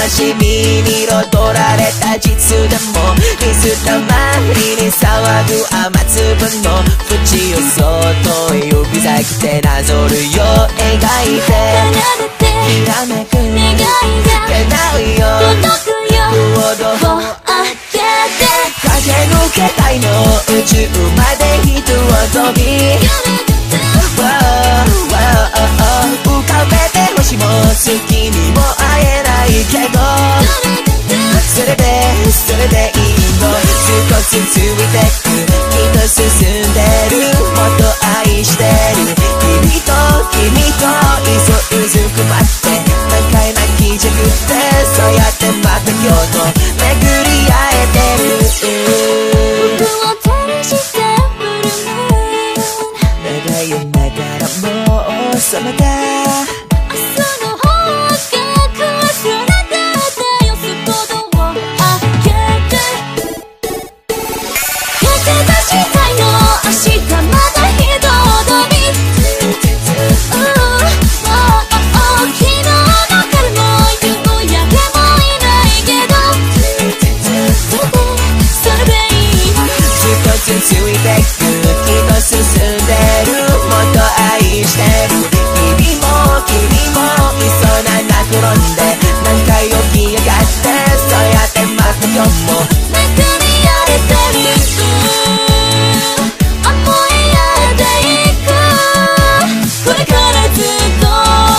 しみに彩られた実でも水たまりに騒ぐ雨粒の縁をそっと指先でなぞるよ描いてきらめく願いが叶うよ不動を開けて駆け抜けたいの宇宙まで人を飛び浮かべて星も好きにも会えないけどそれでそれでいいの少しずつついてくきっと進んでるもっと愛してる君と君と急いうずくまって何回泣きじゃくってそうやってまた今日と巡り合えてる僕を手にしてブルー長い夢からもう覚めた朝の方がくすれててよすことを開けて手出したいの明日また一踊り昨日の彼も夕焼けもいないけどそれでいい少しずつついてくきっと進んでるもっと愛してる君も君もいそうなな転んで何回起き上がってそうやってまた今日も巡り合えてる思い合えていくこれからずっと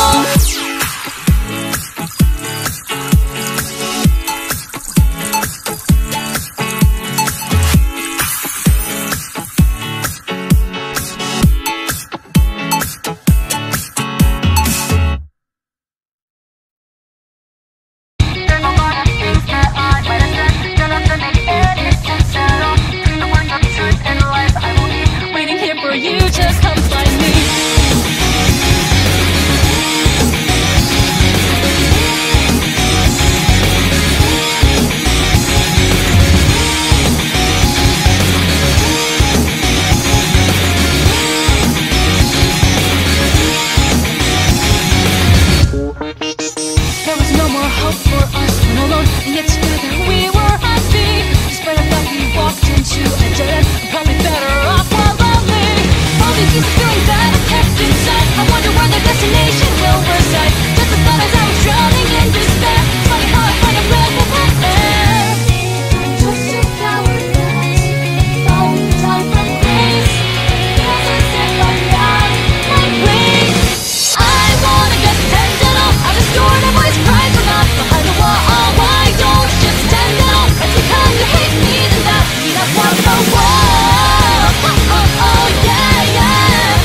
Waiting here for you, just come find me. There was no more hope for us when alone, and yet together we were happy. Despite the fact we walked into a dead end, I'm probably better off while lonely. All these pieces feeling that I kept inside, I wonder where the destination will reside. Just the thought as I was drowning in despair. It's funny how I find a breath of my air. Twisted hourglass, found different things. Feels as if I'm out my wings. I wanna get tended up. I've restored a voice cries from out behind the wall. Oh, why don't you stand up? It's because you hate me, then that's me. That's what the wall. Oh, oh, oh, yeah, yeah.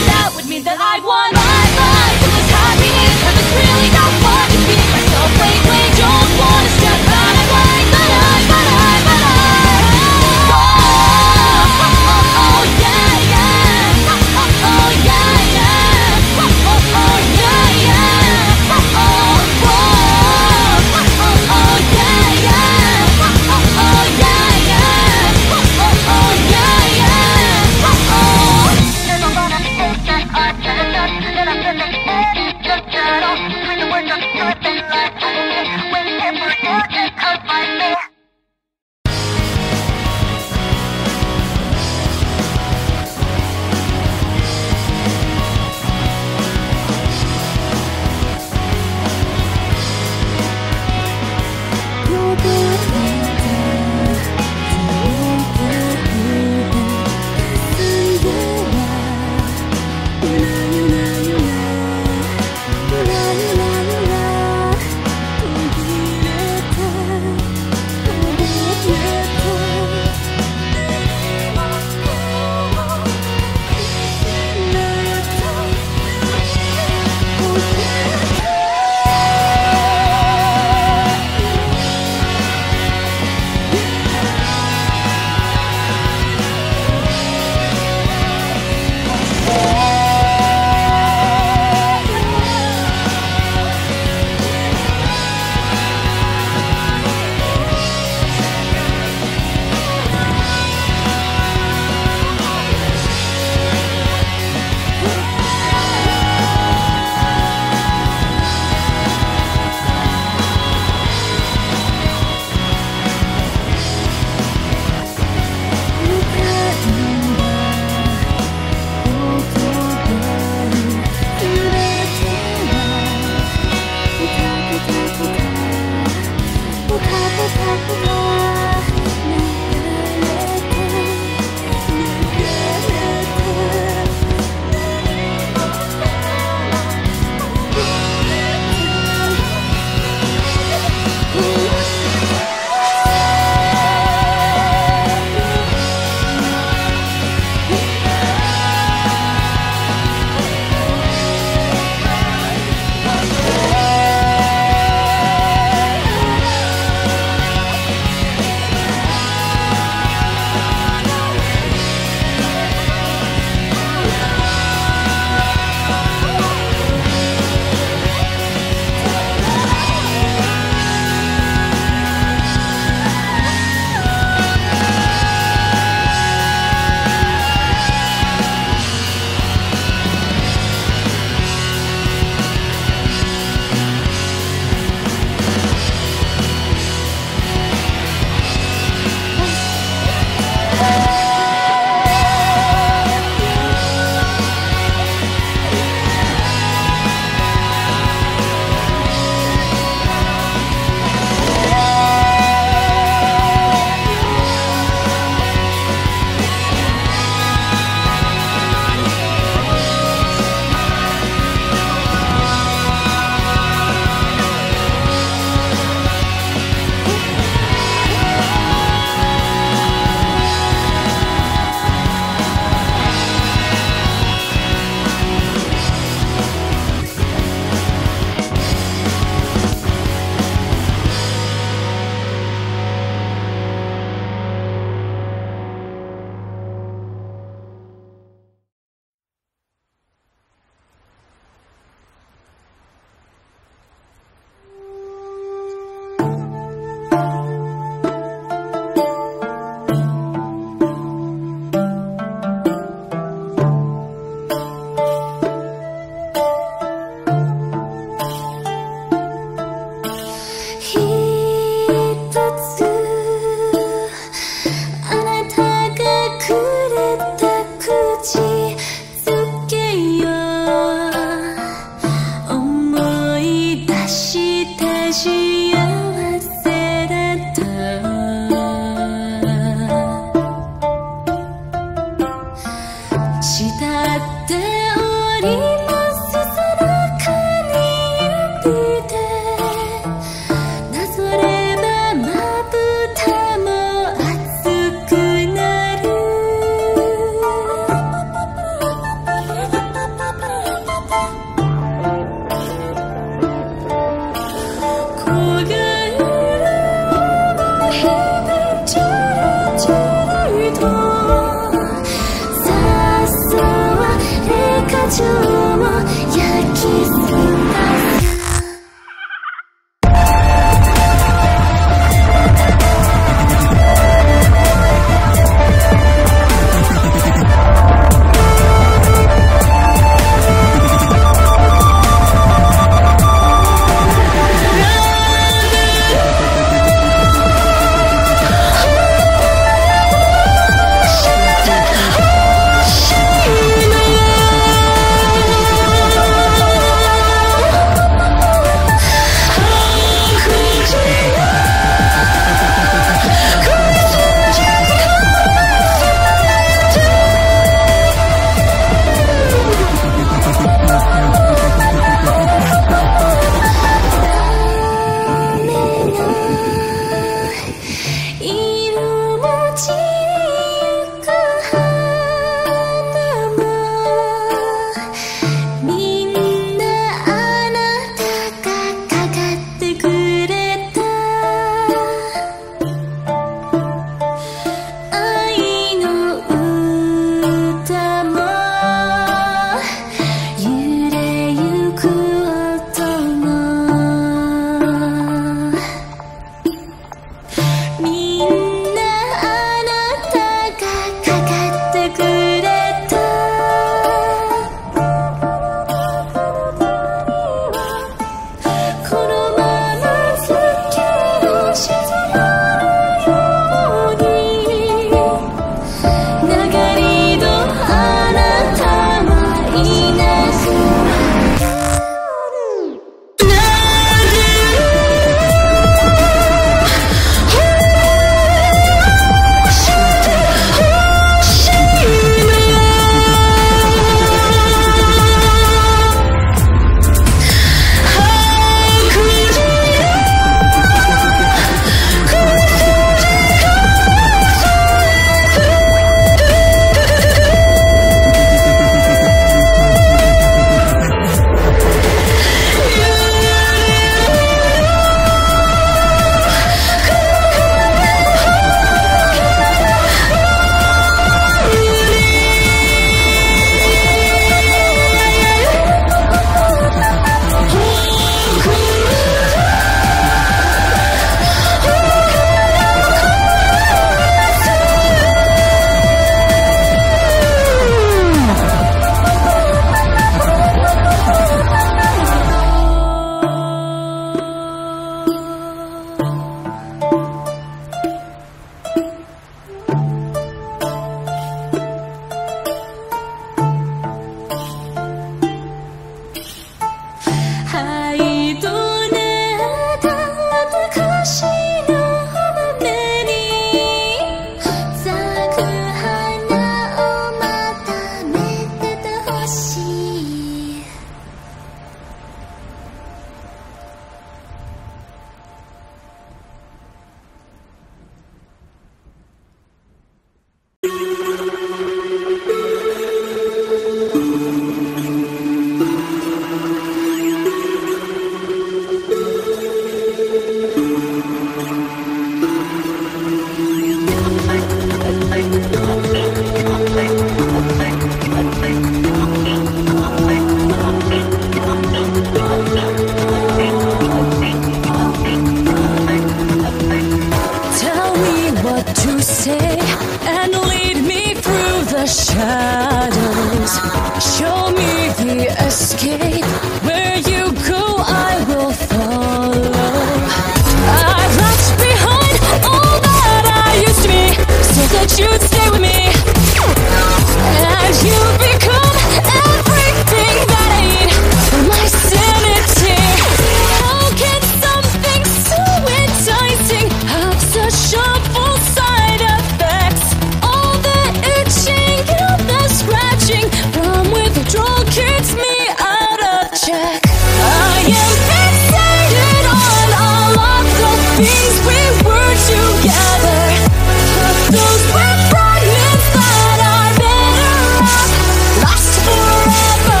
you'd stay with me. And you become everything that I need for my sanity. How can something so enticing have such awful side effects? All the itching and all the scratching from withdrawal keeps me out of check. I am fixated on all of the things we were together. But those were fragments that are better off lost forever.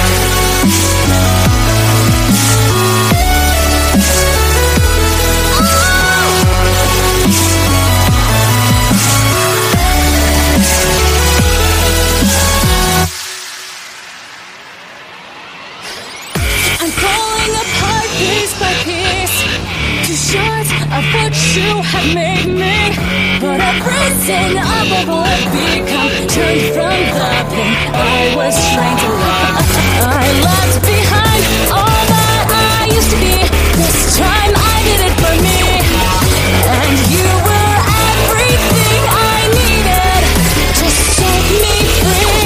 I'm falling apart piece by piece, too short of what you have made me. But a prison of a void become turned from the pain I was trying to live. I left behind all that I used to be. This time I did it for me. And you were everything I needed to set me free.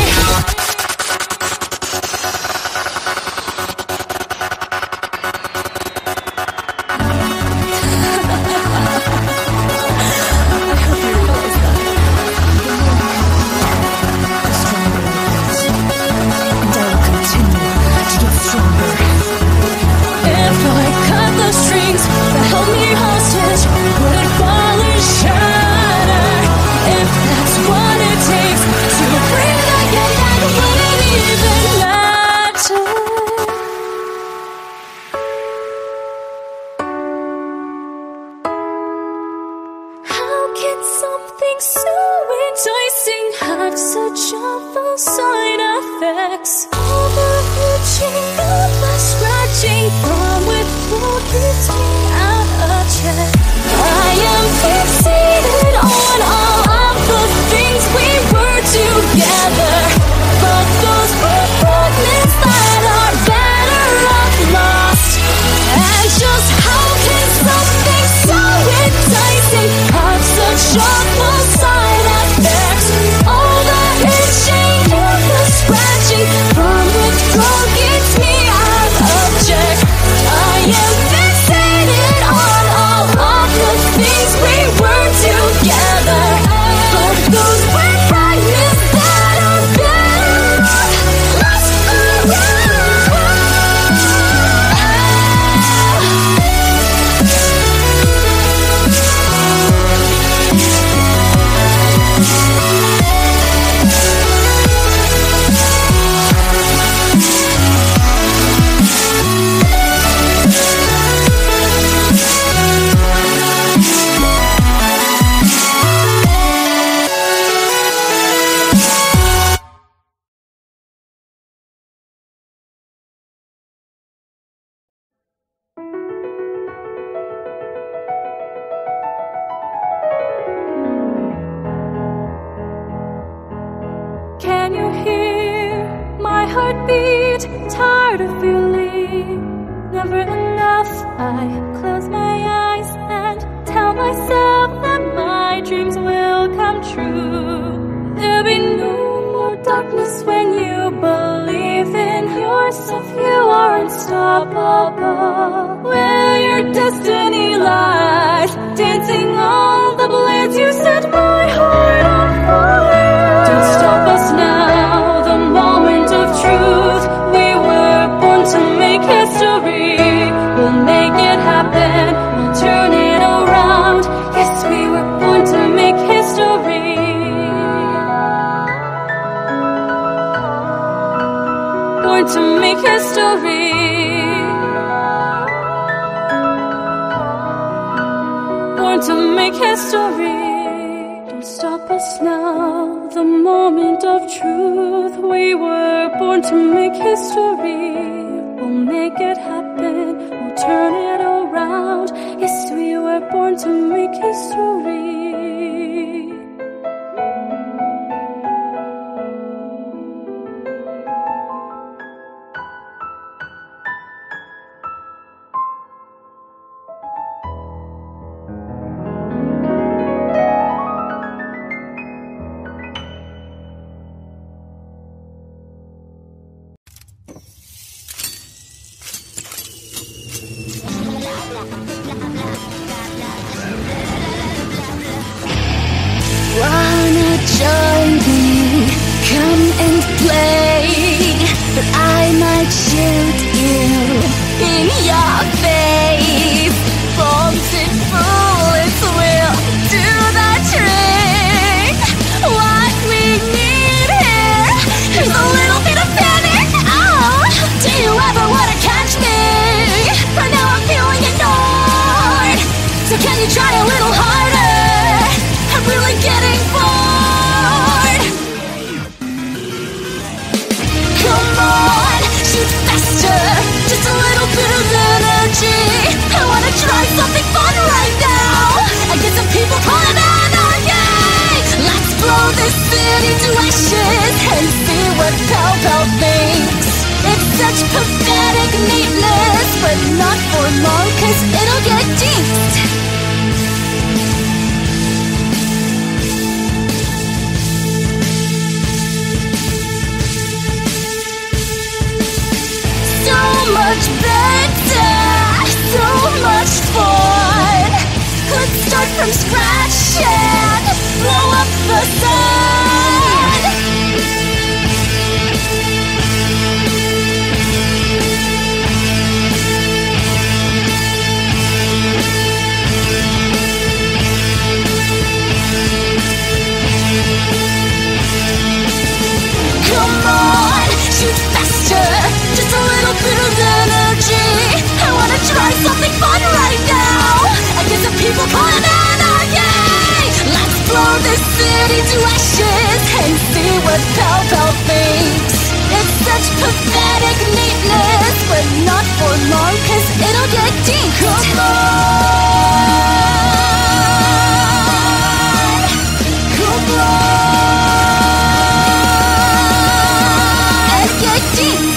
ashes and see what Pow Pow thinks. It's such pathetic neatness, but not for long, cause it'll get jinxed. So much better, so much fun. Let's start from scratch and blow up the sun. Come on, shoot faster, just a little bit of energy. I wanna try something fun right now. Against the people calling anarchy. Let's blow this city to ashes and see what Pow Pow thinks. It's such pathetic neatness, but not for long, cause it'll get jinxed. Come on, come on, and get jinxed.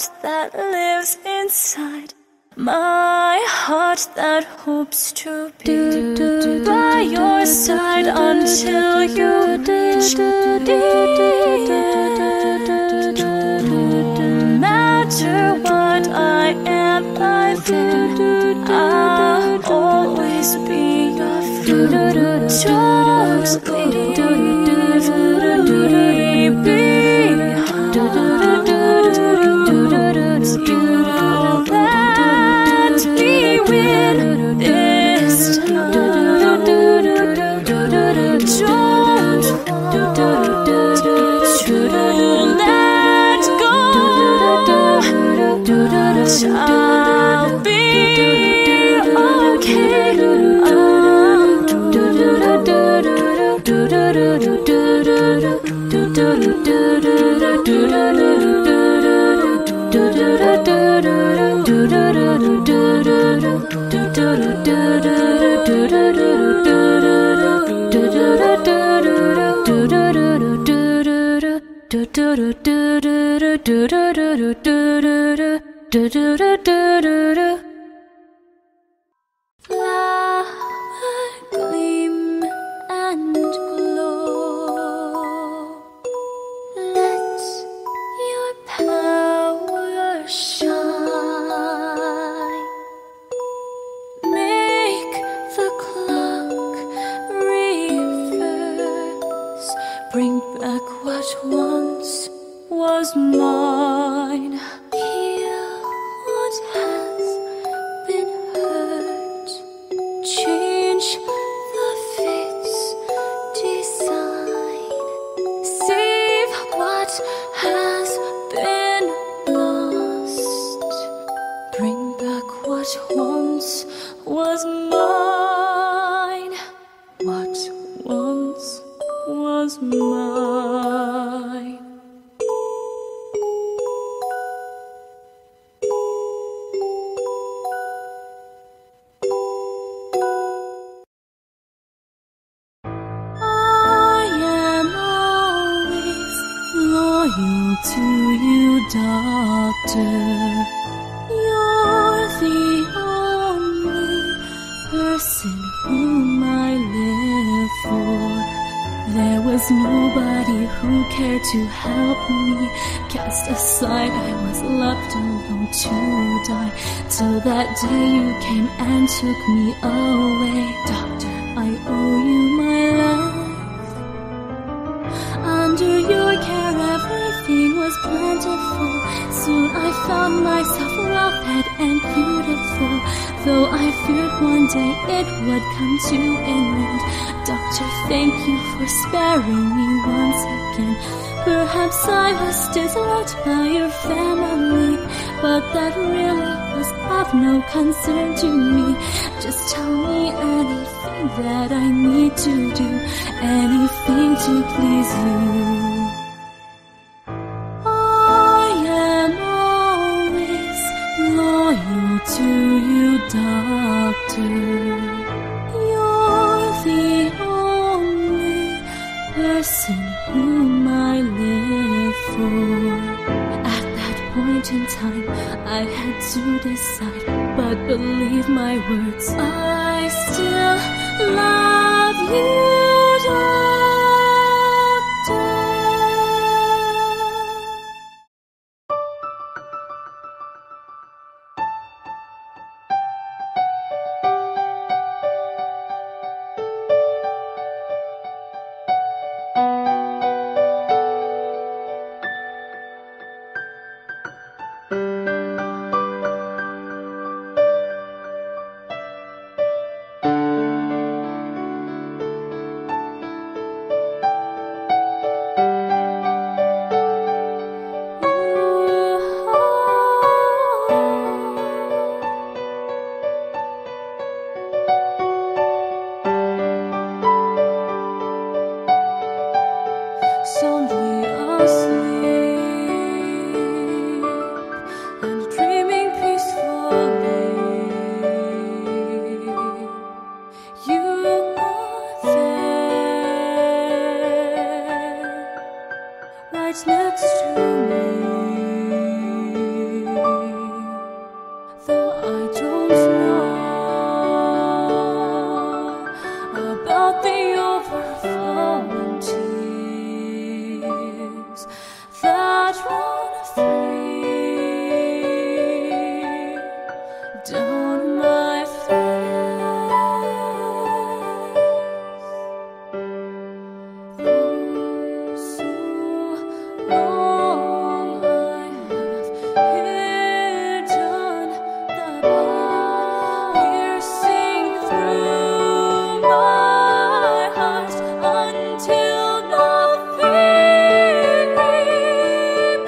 heart that lives inside, my heart that hopes to be by your side until you reach the end. No matter what I am by then, I'll always be your friend. Don't leave me behind. Let me win this time. Don't let go. I'll be okay. Flower gleam and glow. Let your power shine. Make the clock reverse. Bring back what once was mine. Heal what has been hurt. Change the fate's design. Save what has been lost. Bring back what once was mine. What once was mine. To you, doctor, you're the only person whom I live for. There was nobody who cared to help me. Cast aside, I was left alone to die, till that day you came and took me away. Doctor, I owe you my life. Under your care everything was plentiful. Soon I found myself well-fed and beautiful, though I feared one day it would come to an end. Doctor, thank you for sparing me once again. Perhaps I was disliked by your family, but that really was of no concern to me. Just tell me anything that I need to do, anything to please you. I am always loyal to you, doctor. You're the only person whom I live for. At that point in time, I had to decide, but believe my words, I still love you, doctor. right next to me. not the overflowing tears that run free down my face. For so long I have hidden the piercing through my heart until nothing remains.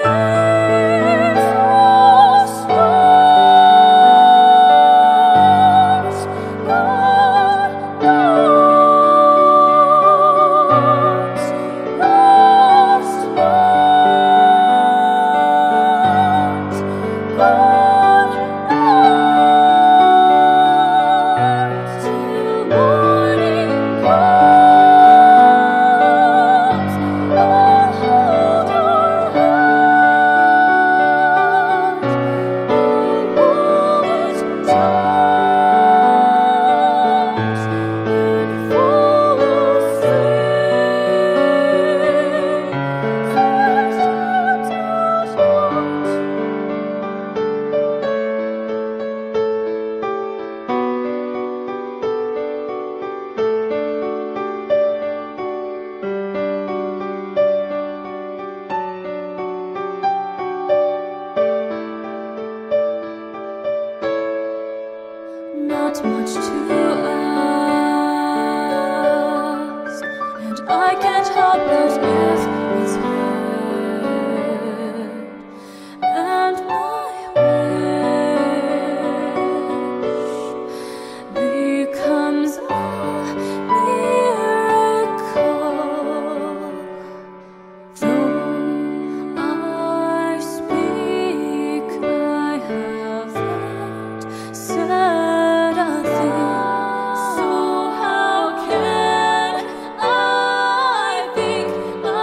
Not much to ask, and I can't help but if it's hard. And my wish becomes a miracle. Though I speak, I have not said a thing. So how can I think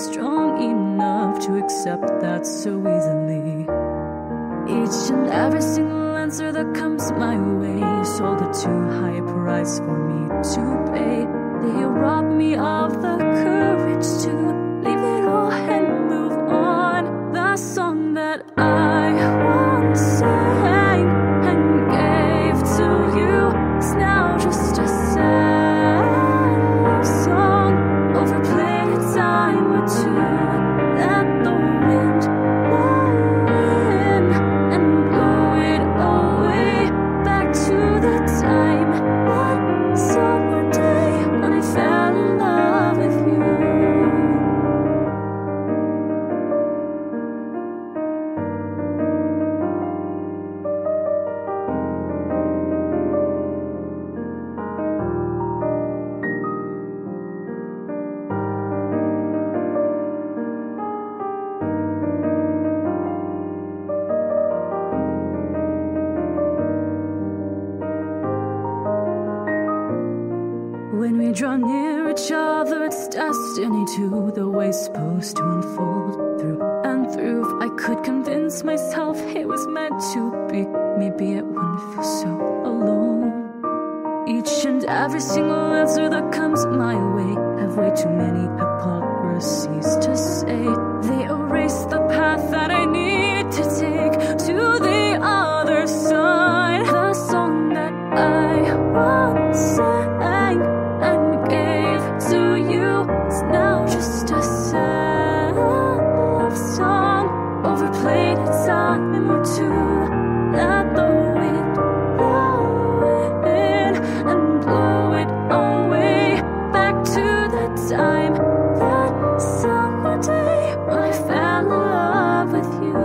strong enough to accept that so easily. Each and every single answer that comes my way sold a too high price for me to pay. They robbed me of the courage to leave it all and move on. The song that I once sang and gave to you is now just a sad love song, overplayed a time or two. Let the wind blow in and blow it away, back to the time, that summer day when I fell in love with you. When we draw near each other, it's destiny to the way it's supposed to unfold. Through and through, if I could convince myself it was meant to be, maybe it wouldn't feel so alone. Each and every single answer that comes my way have way too many hypocrisies to say. They erase the path that I need to take to the other side. The song that I once sang and gave to you is now just a sad love song, overplayed a time or two. Let the wind blow in and blow it away, back to the time, that summer day when I fell in love with you.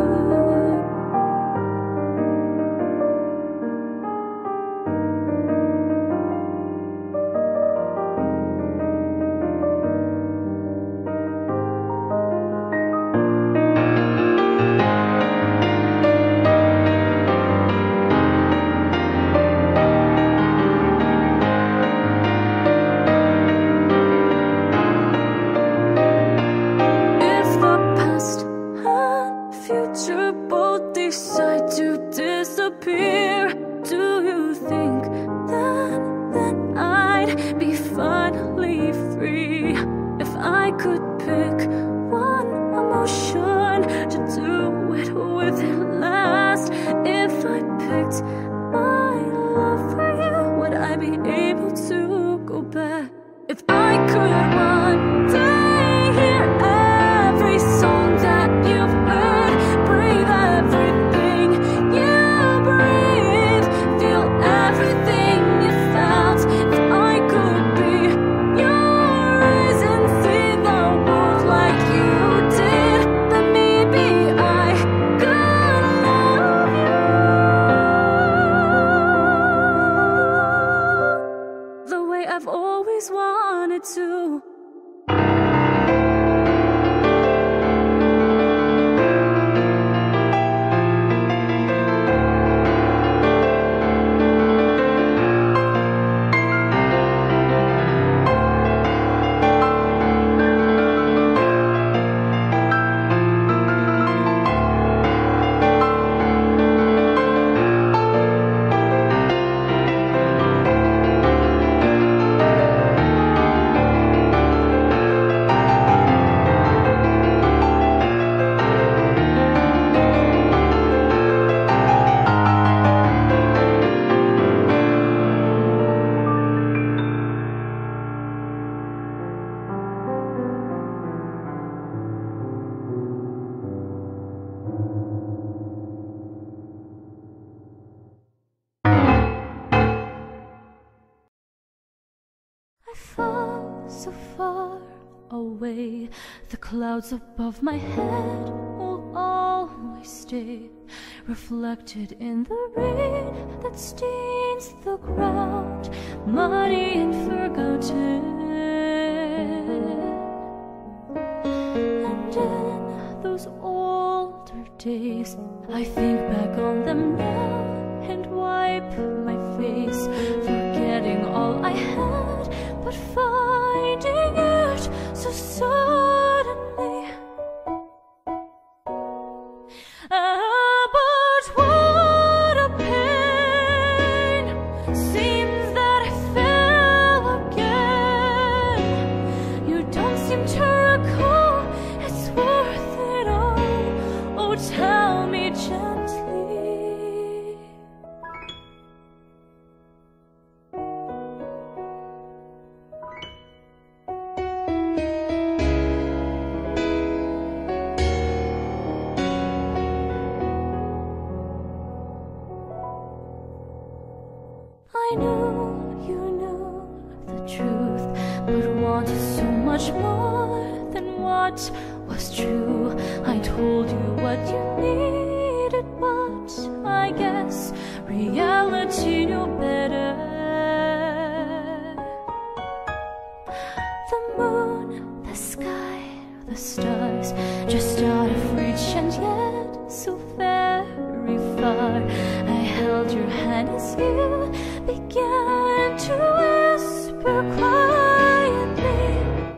So far away, the clouds above my head will always stay reflected in the rain that stains the ground, muddy and forgotten. And in those older days, I think back on them now and wipe my face, forgetting all I had, but finding it so suddenly. words was true. I told you what you needed, but I guess reality knew better. The moon, the sky, the stars, just out of reach and yet so very far. I held your hand as you began to whisper quietly.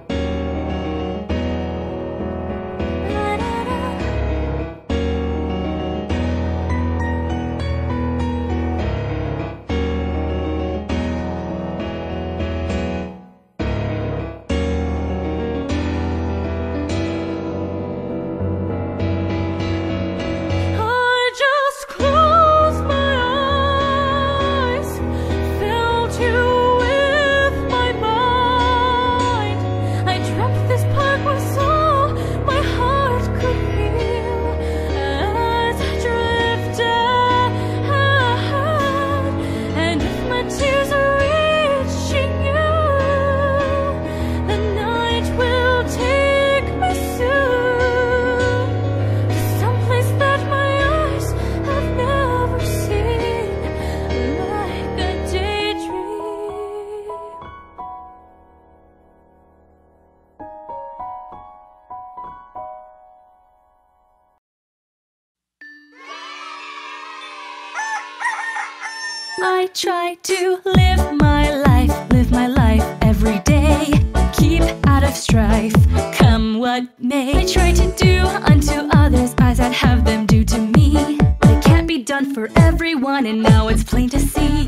I try to live my life, live my life every day. Keep out of strife, come what may. I try to do unto others as I'd have them do to me. It can't be done for everyone, and now it's plain to see.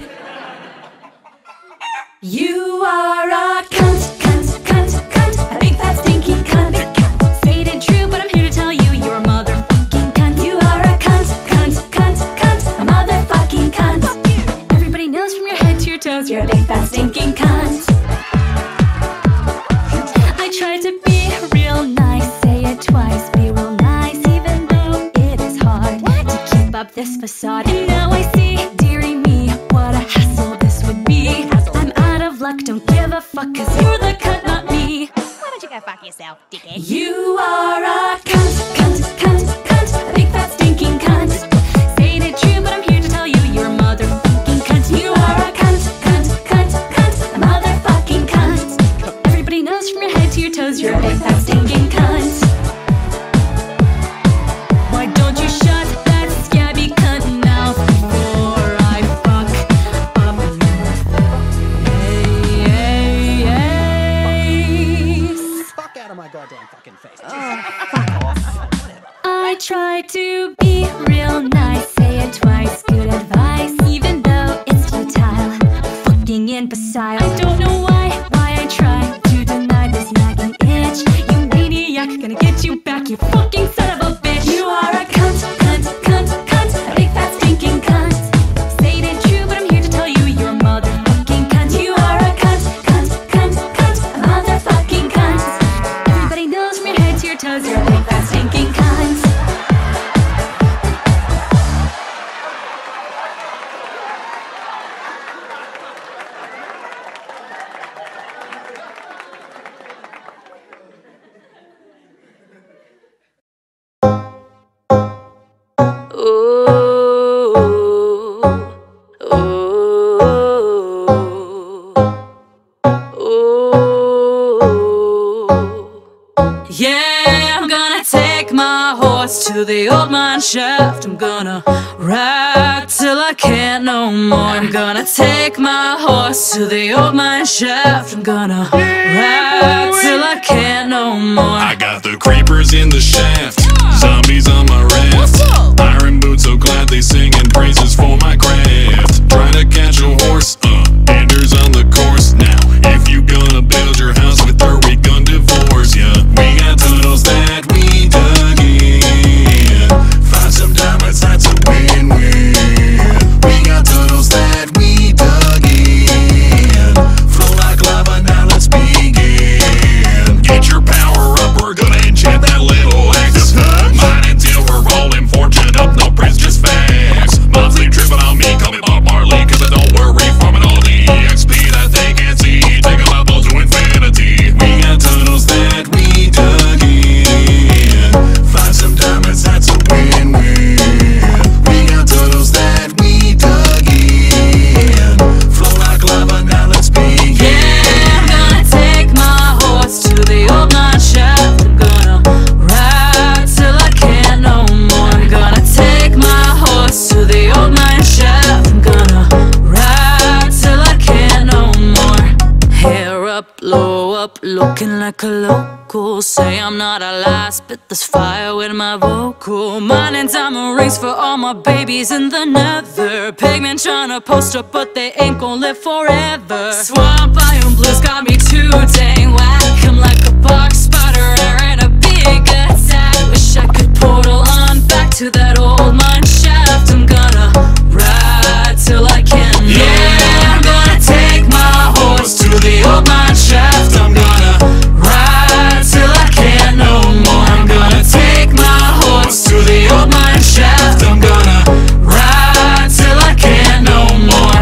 You are a cunt, cunt, cunt, cunt, a big fat stinky cunt. Say it ain't true, but I'm here to tell you you're a motherfucking cunt. You are a cunt, cunt, cunt, cunt, a motherfucking cunt. Everybody knows from your head to your toes you're a big fat stinking cunt. I try to be real nice, say it twice, be real nice, even though it is hard to keep up this facade. And now I see, dearie me, what a hassle this would be. I'm out of luck, don't give a fuck, cause you're the cunt, not me. Why don't you go fuck yourself, dickhead? You are a cunt, cunt, cunt, cunt, a big fat stinking cunt. Say it true, but I'm here to tell you you're a motherfucking cunt. You are a cunt, cunt, cunt, cunt, a motherfucking cunt. Everybody knows from your head to your toes you're a big fat stinking cunt. Why don't you shut that scabby cunt mouth before I fuck up your hey, hey, hey. Fuck out of my goddamn fucking face. I try to be real nice, say it twice, good advice, even though it's futile, fucking imbecile. I don't know why, why I try to deny this nagging itch. You maniac, gonna get you back, you fucking son of a bitch. You are a cunt, cunt, cunt, cunt, a big fat stinking cunt. Say it ain't true, but I'm here to tell you you're a motherfucking cunt. You are a cunt, cunt, cunt, cunt, a motherfucking cunt. Everybody knows from your head to your toes you're a big fat stinking cunt. Yeah, I'm gonna take my horse to the old mine shaft. I'm gonna ride till I can't no more. I'm gonna take my horse to the old mine shaft. I'm gonna ride till I can't no more. I got the creepers in the shaft, zombies on my raft, iron boots so glad they singing praises for my craft. Trying to catch a horse, uh, Anders on the course. Now, if you gonna build your house with her, we gon' divorce ya. We got tunnels that we dug in, find some diamonds, that's a win-win. We got tunnels that we dug in, flow like lava, now let's begin. Get your power up, we're gonna enchant that little X. Mine until we're up looking like a local. Say I'm not a lie, spit this fire with my vocal. Mine and diamond rings for all my babies in the nether. Pigment tryna post up, but they ain't gon' live forever. Swamp Iron Blues got me too dang whack. I'm like a box spider wearing a big attack. Wish I could portal on back to that old mine shaft. I'm gonna ride till I can't. Yeah, I'm gonna take my horse to the old mine shaft. I'm gonna ride till I can't no more. I'm gonna take my horse to the old mine shaft. I'm gonna ride till I can't no more.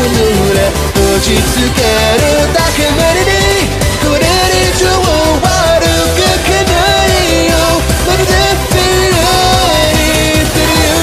れ打ちつけるだけ無理にこれ以上悪くかないよまるでフィルにするよ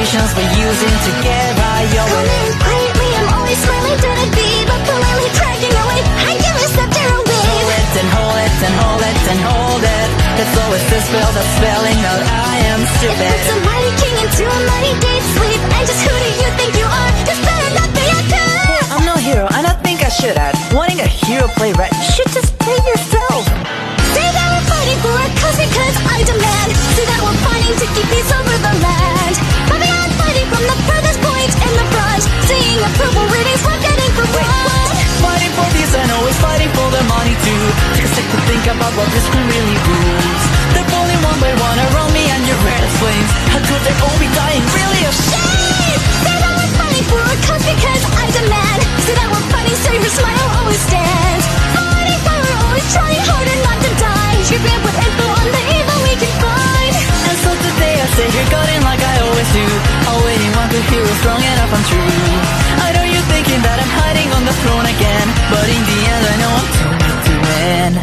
conditions we're using to get by your way. Lately I'm always smiling to the beat, but politely cracking away. I give a step to a wave. Hold it and hold it and hold it and hold it. It's always this spell that's spelling out I am stupid. It puts a mighty king into a mighty deep sleep. And just who do you think you are? Just better not be a cop. I'm no hero and I think I should add. Wanting a hero play right, you should just play yourself. Say that we're fighting for a cause because I demand. Say that we're fighting to keep peace over the land. But beyond fighting from the furthest point in the front, seeing approval readings we're getting for what? Fighting for peace and always fighting for the money too. Take a sec to think about what this screen really rules. They're falling one by one around me and your red flames. How could they all be dying? Really a shame. Say that we're fighting for a cause because I demand. Say that we're fighting so your smile always stands. Fighting for we're always trying harder not to die. You're banned with info on the evil we can find. And so today I say you're going like I always do. Awaiting one good hero strong enough I'm true. I know you're thinking that I'm hiding on the throne again, but in the end I know I'm told to win.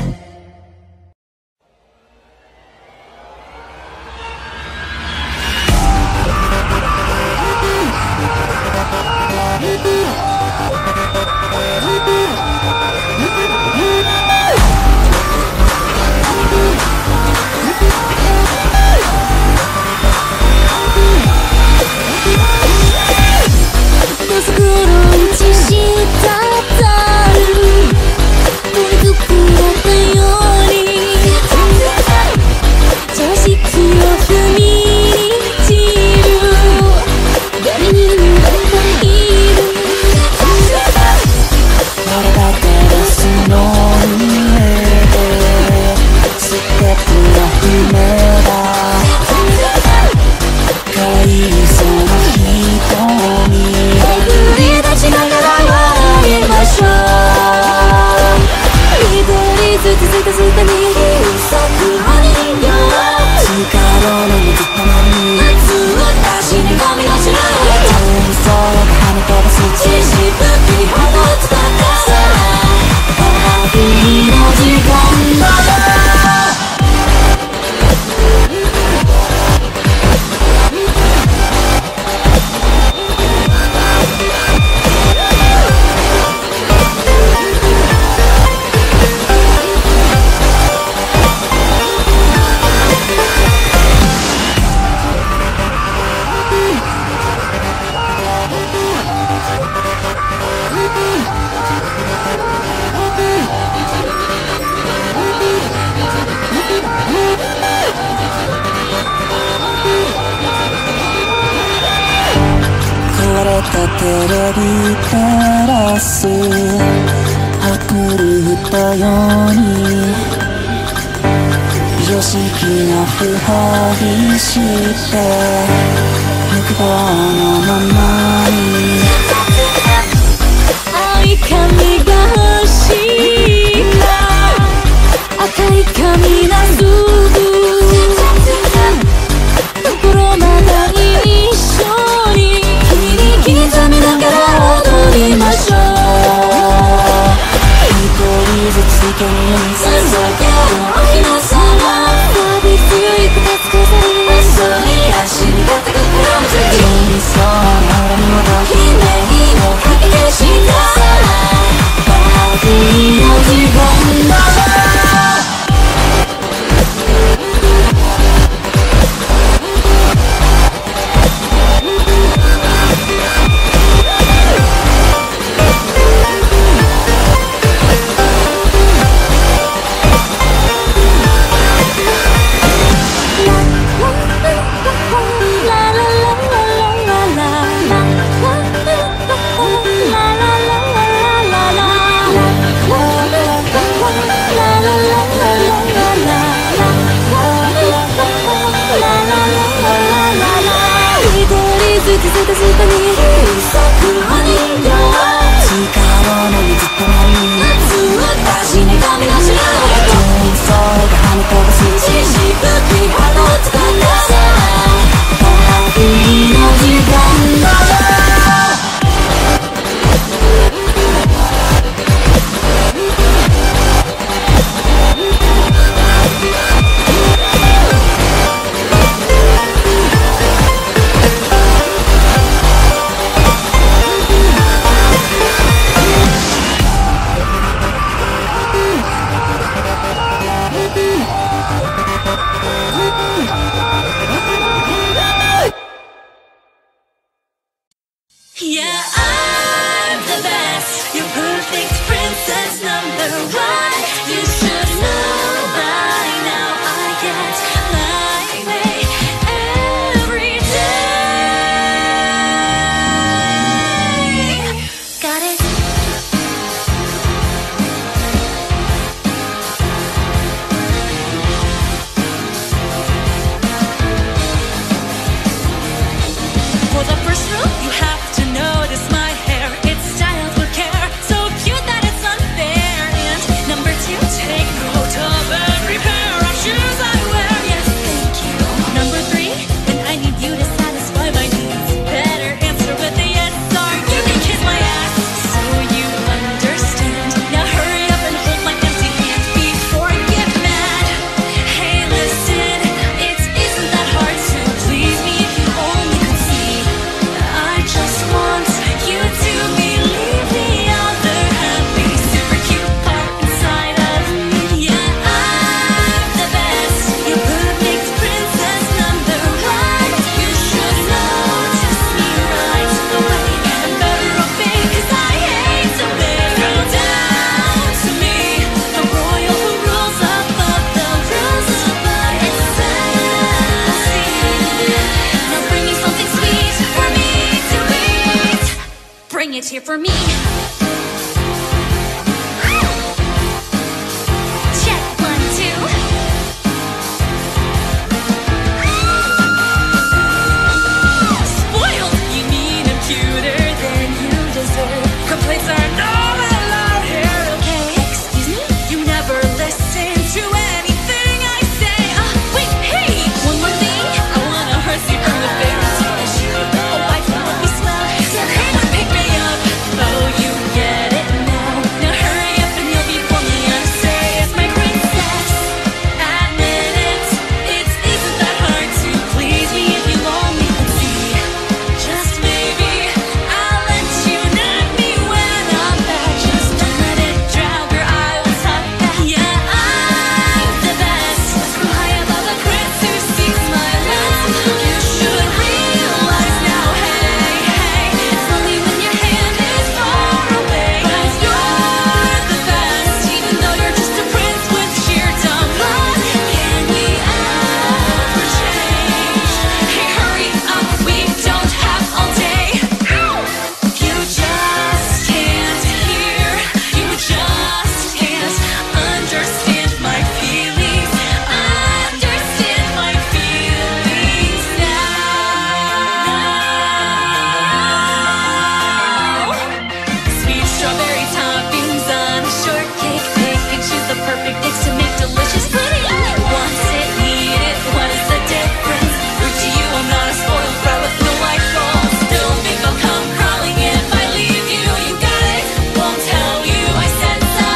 just here for me. Check one, two. Spoiled! You mean I'm cuter than you deserve. Complaints are not allowed here, okay? Excuse me? You never listen to anything I say. Uh, wait, hey! One more thing. I wanna hurt you from the very top. Oh, I can let me smell. So come on, pick me up. Oh, you get it now. Now hurry up and you'll be for me. I say it's my princess. Admit it. It isn't that hard to please me if you only could see. Just maybe I'll let you knock me when I'm back. Just don't let it drown your eye. Will talk back. Yeah, I'm the best. So high above a prince who seeks my love. You should realize now, hey, hey. It's only when your hand is far away. But you're the best, even though you're just a prince with sheer dumb luck. Can we ever change? Hey, hurry up, we don't have all day. You just can't hear. You just can't understand my feelings. Understand my feelings now. Sweet strawberry toppings on a shortcake. Pick and choose the perfect mix to make delicious pudding. Want it, need it, what is the difference? Rude to you, I'm not a spoiled brat with no life goals. Don't think I'll come crawling if I leave you. You got it, won't tell you I said so.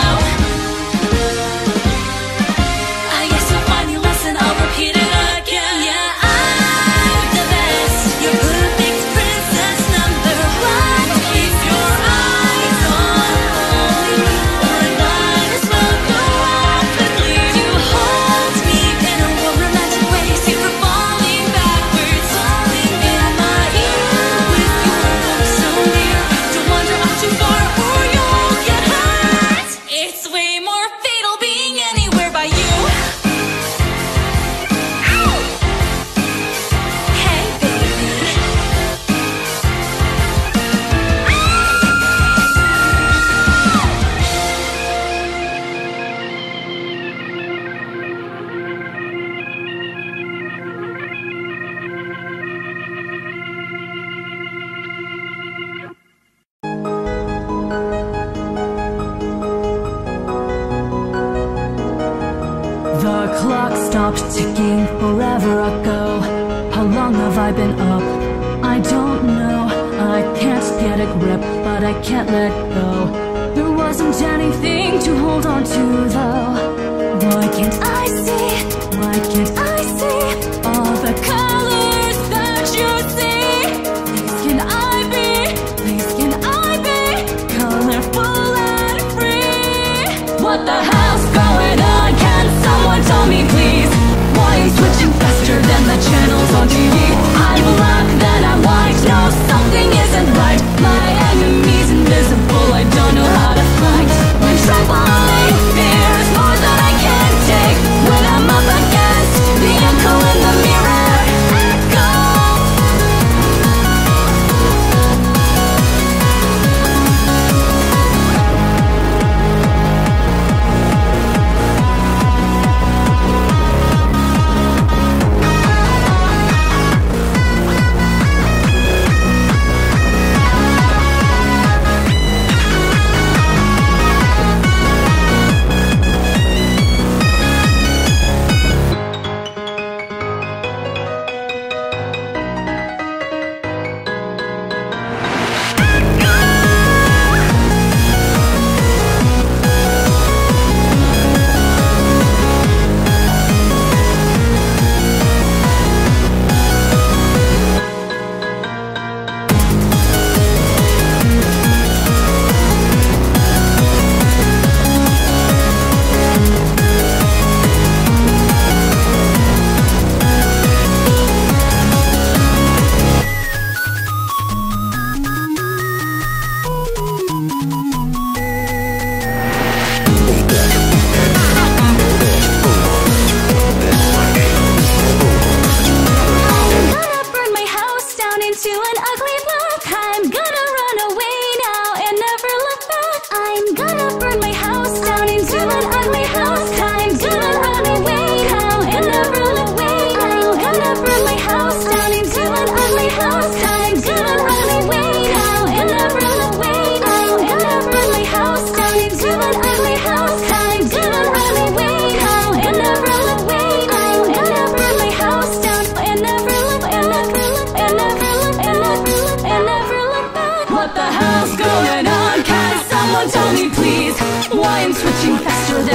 I guess you'll find your lesson, I'll repeat it again. Yeah, I'm the best, your perfect princess number one. Keep your eyes on only me, or I might as well go rapidly. You hold me in a warm romantic way, safe from falling backwards. Falling in my ear with your voice so near. Don't wander off too far or you'll get hurt. It's way more fatal being anywhere by you. Hey, baby. The clock stopped ticking forever ago. How long have I been up? I don't know. I can't get a grip, but I can't let go. There wasn't anything to hold on to though. Why can't I see? Why can't I see all the colors that you see? Please can I be? Please can I be colorful and free? What the hell's going on? Can someone tell me please? Why I'm switching faster than the channels on T V? I'm black, then I'm white. No, something isn't right. My enemy's invisible. I don't know how to fight. When troubling fears more than I can take.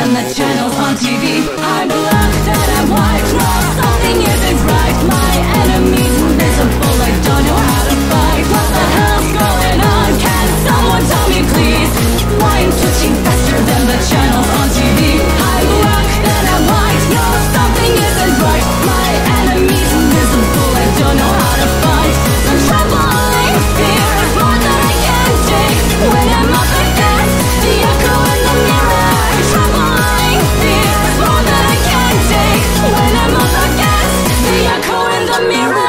when the channel's on T V. I'm black, that I'm white, no, something isn't right. My enemy's invisible, I don't know how to fight. What the hell's going on? Can someone tell me please? Why I'm switching faster than the channel's on T V? I'm black, that I'm white, no, something isn't right. My enemy's invisible, I don't know how to fight. I'm trembling, fear is more than I can take. When I'm up against the echo in the mirror, I'm trembling, fear is more than I can take. When I'm up against the echo in the mirror.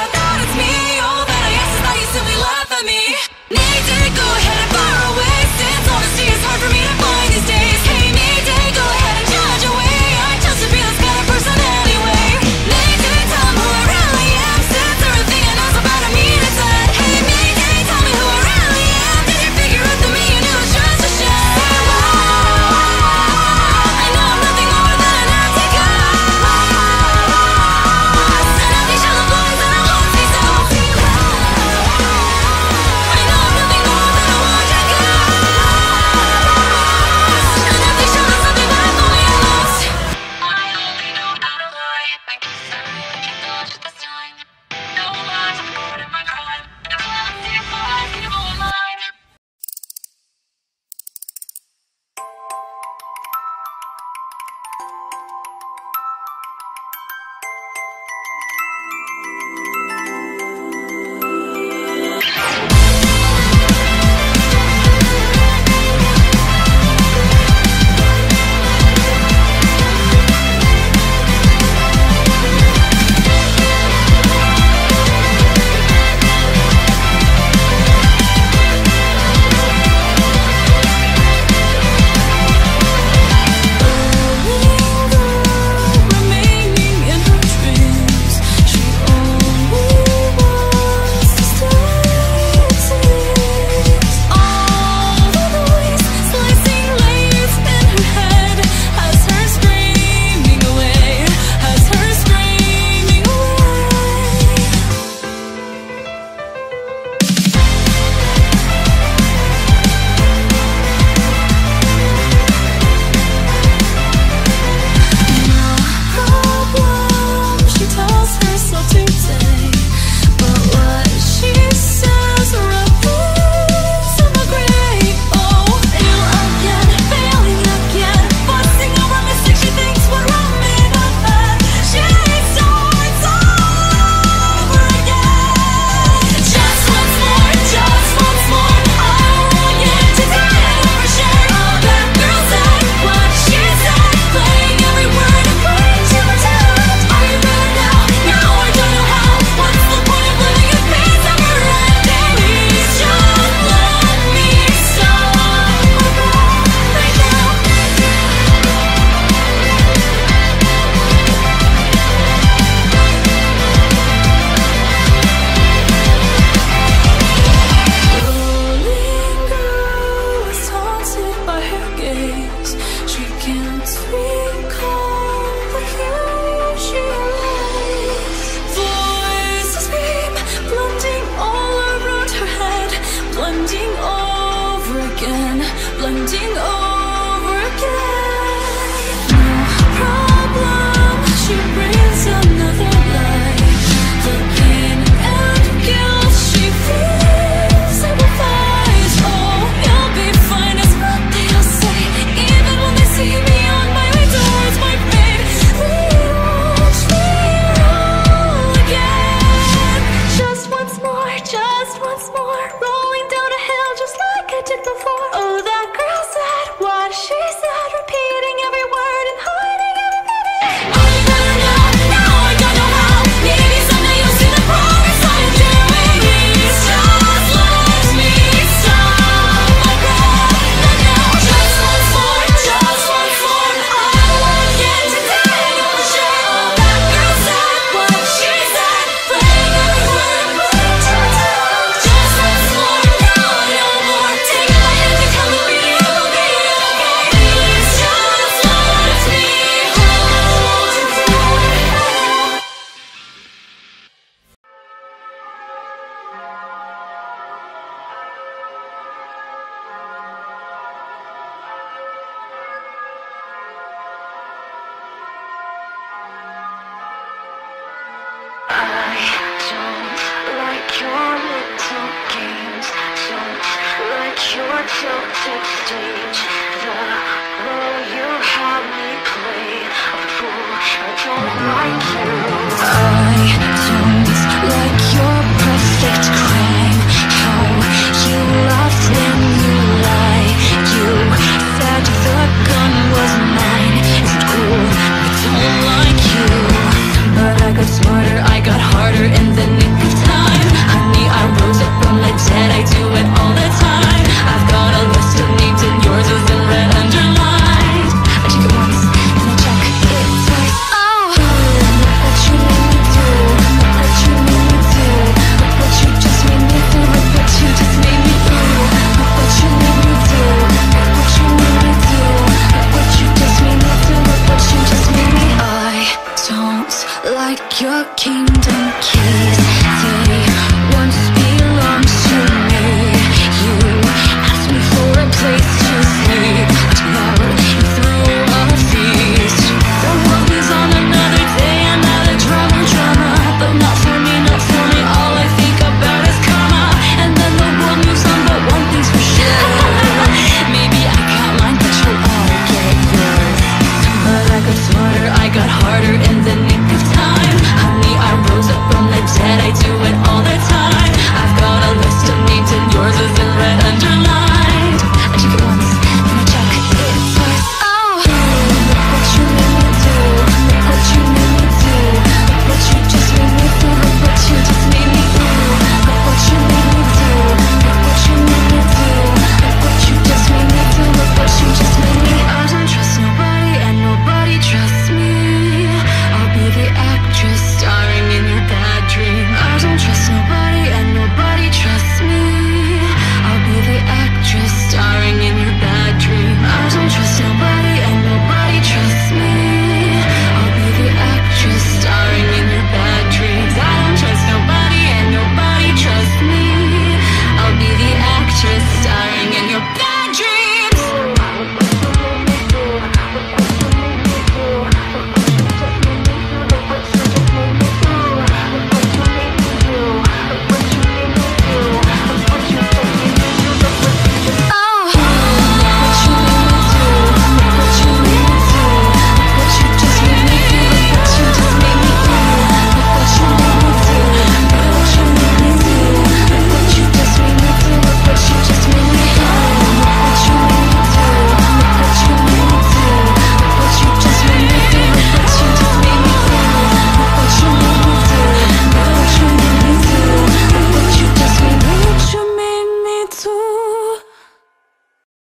Go ahead and fire away. again, blending over again. No problem, she brings another light. The pain and guilt she feels amplifies. Oh, you'll be fine is what they'll say, even when they see me on my way towards my fate. They watch me roll again. Just once more, just once more, rolling down a hill just like I did before. Oh, that girl said what she said, repeating every word and hiding every minute. I gotta know, now I gotta know how. Maybe someday you'll see the progress I'm doing. Please just let me stop. I gotta know, just once more, just once more. I won't get to die on the show. Oh, that girl said what she said, playing every word, putting to my tongue. Just once more, no, no more. Take my hand and come with me, you'll be okay. Please just let me hold you. I don't like your little games, don't like your tilted stage. The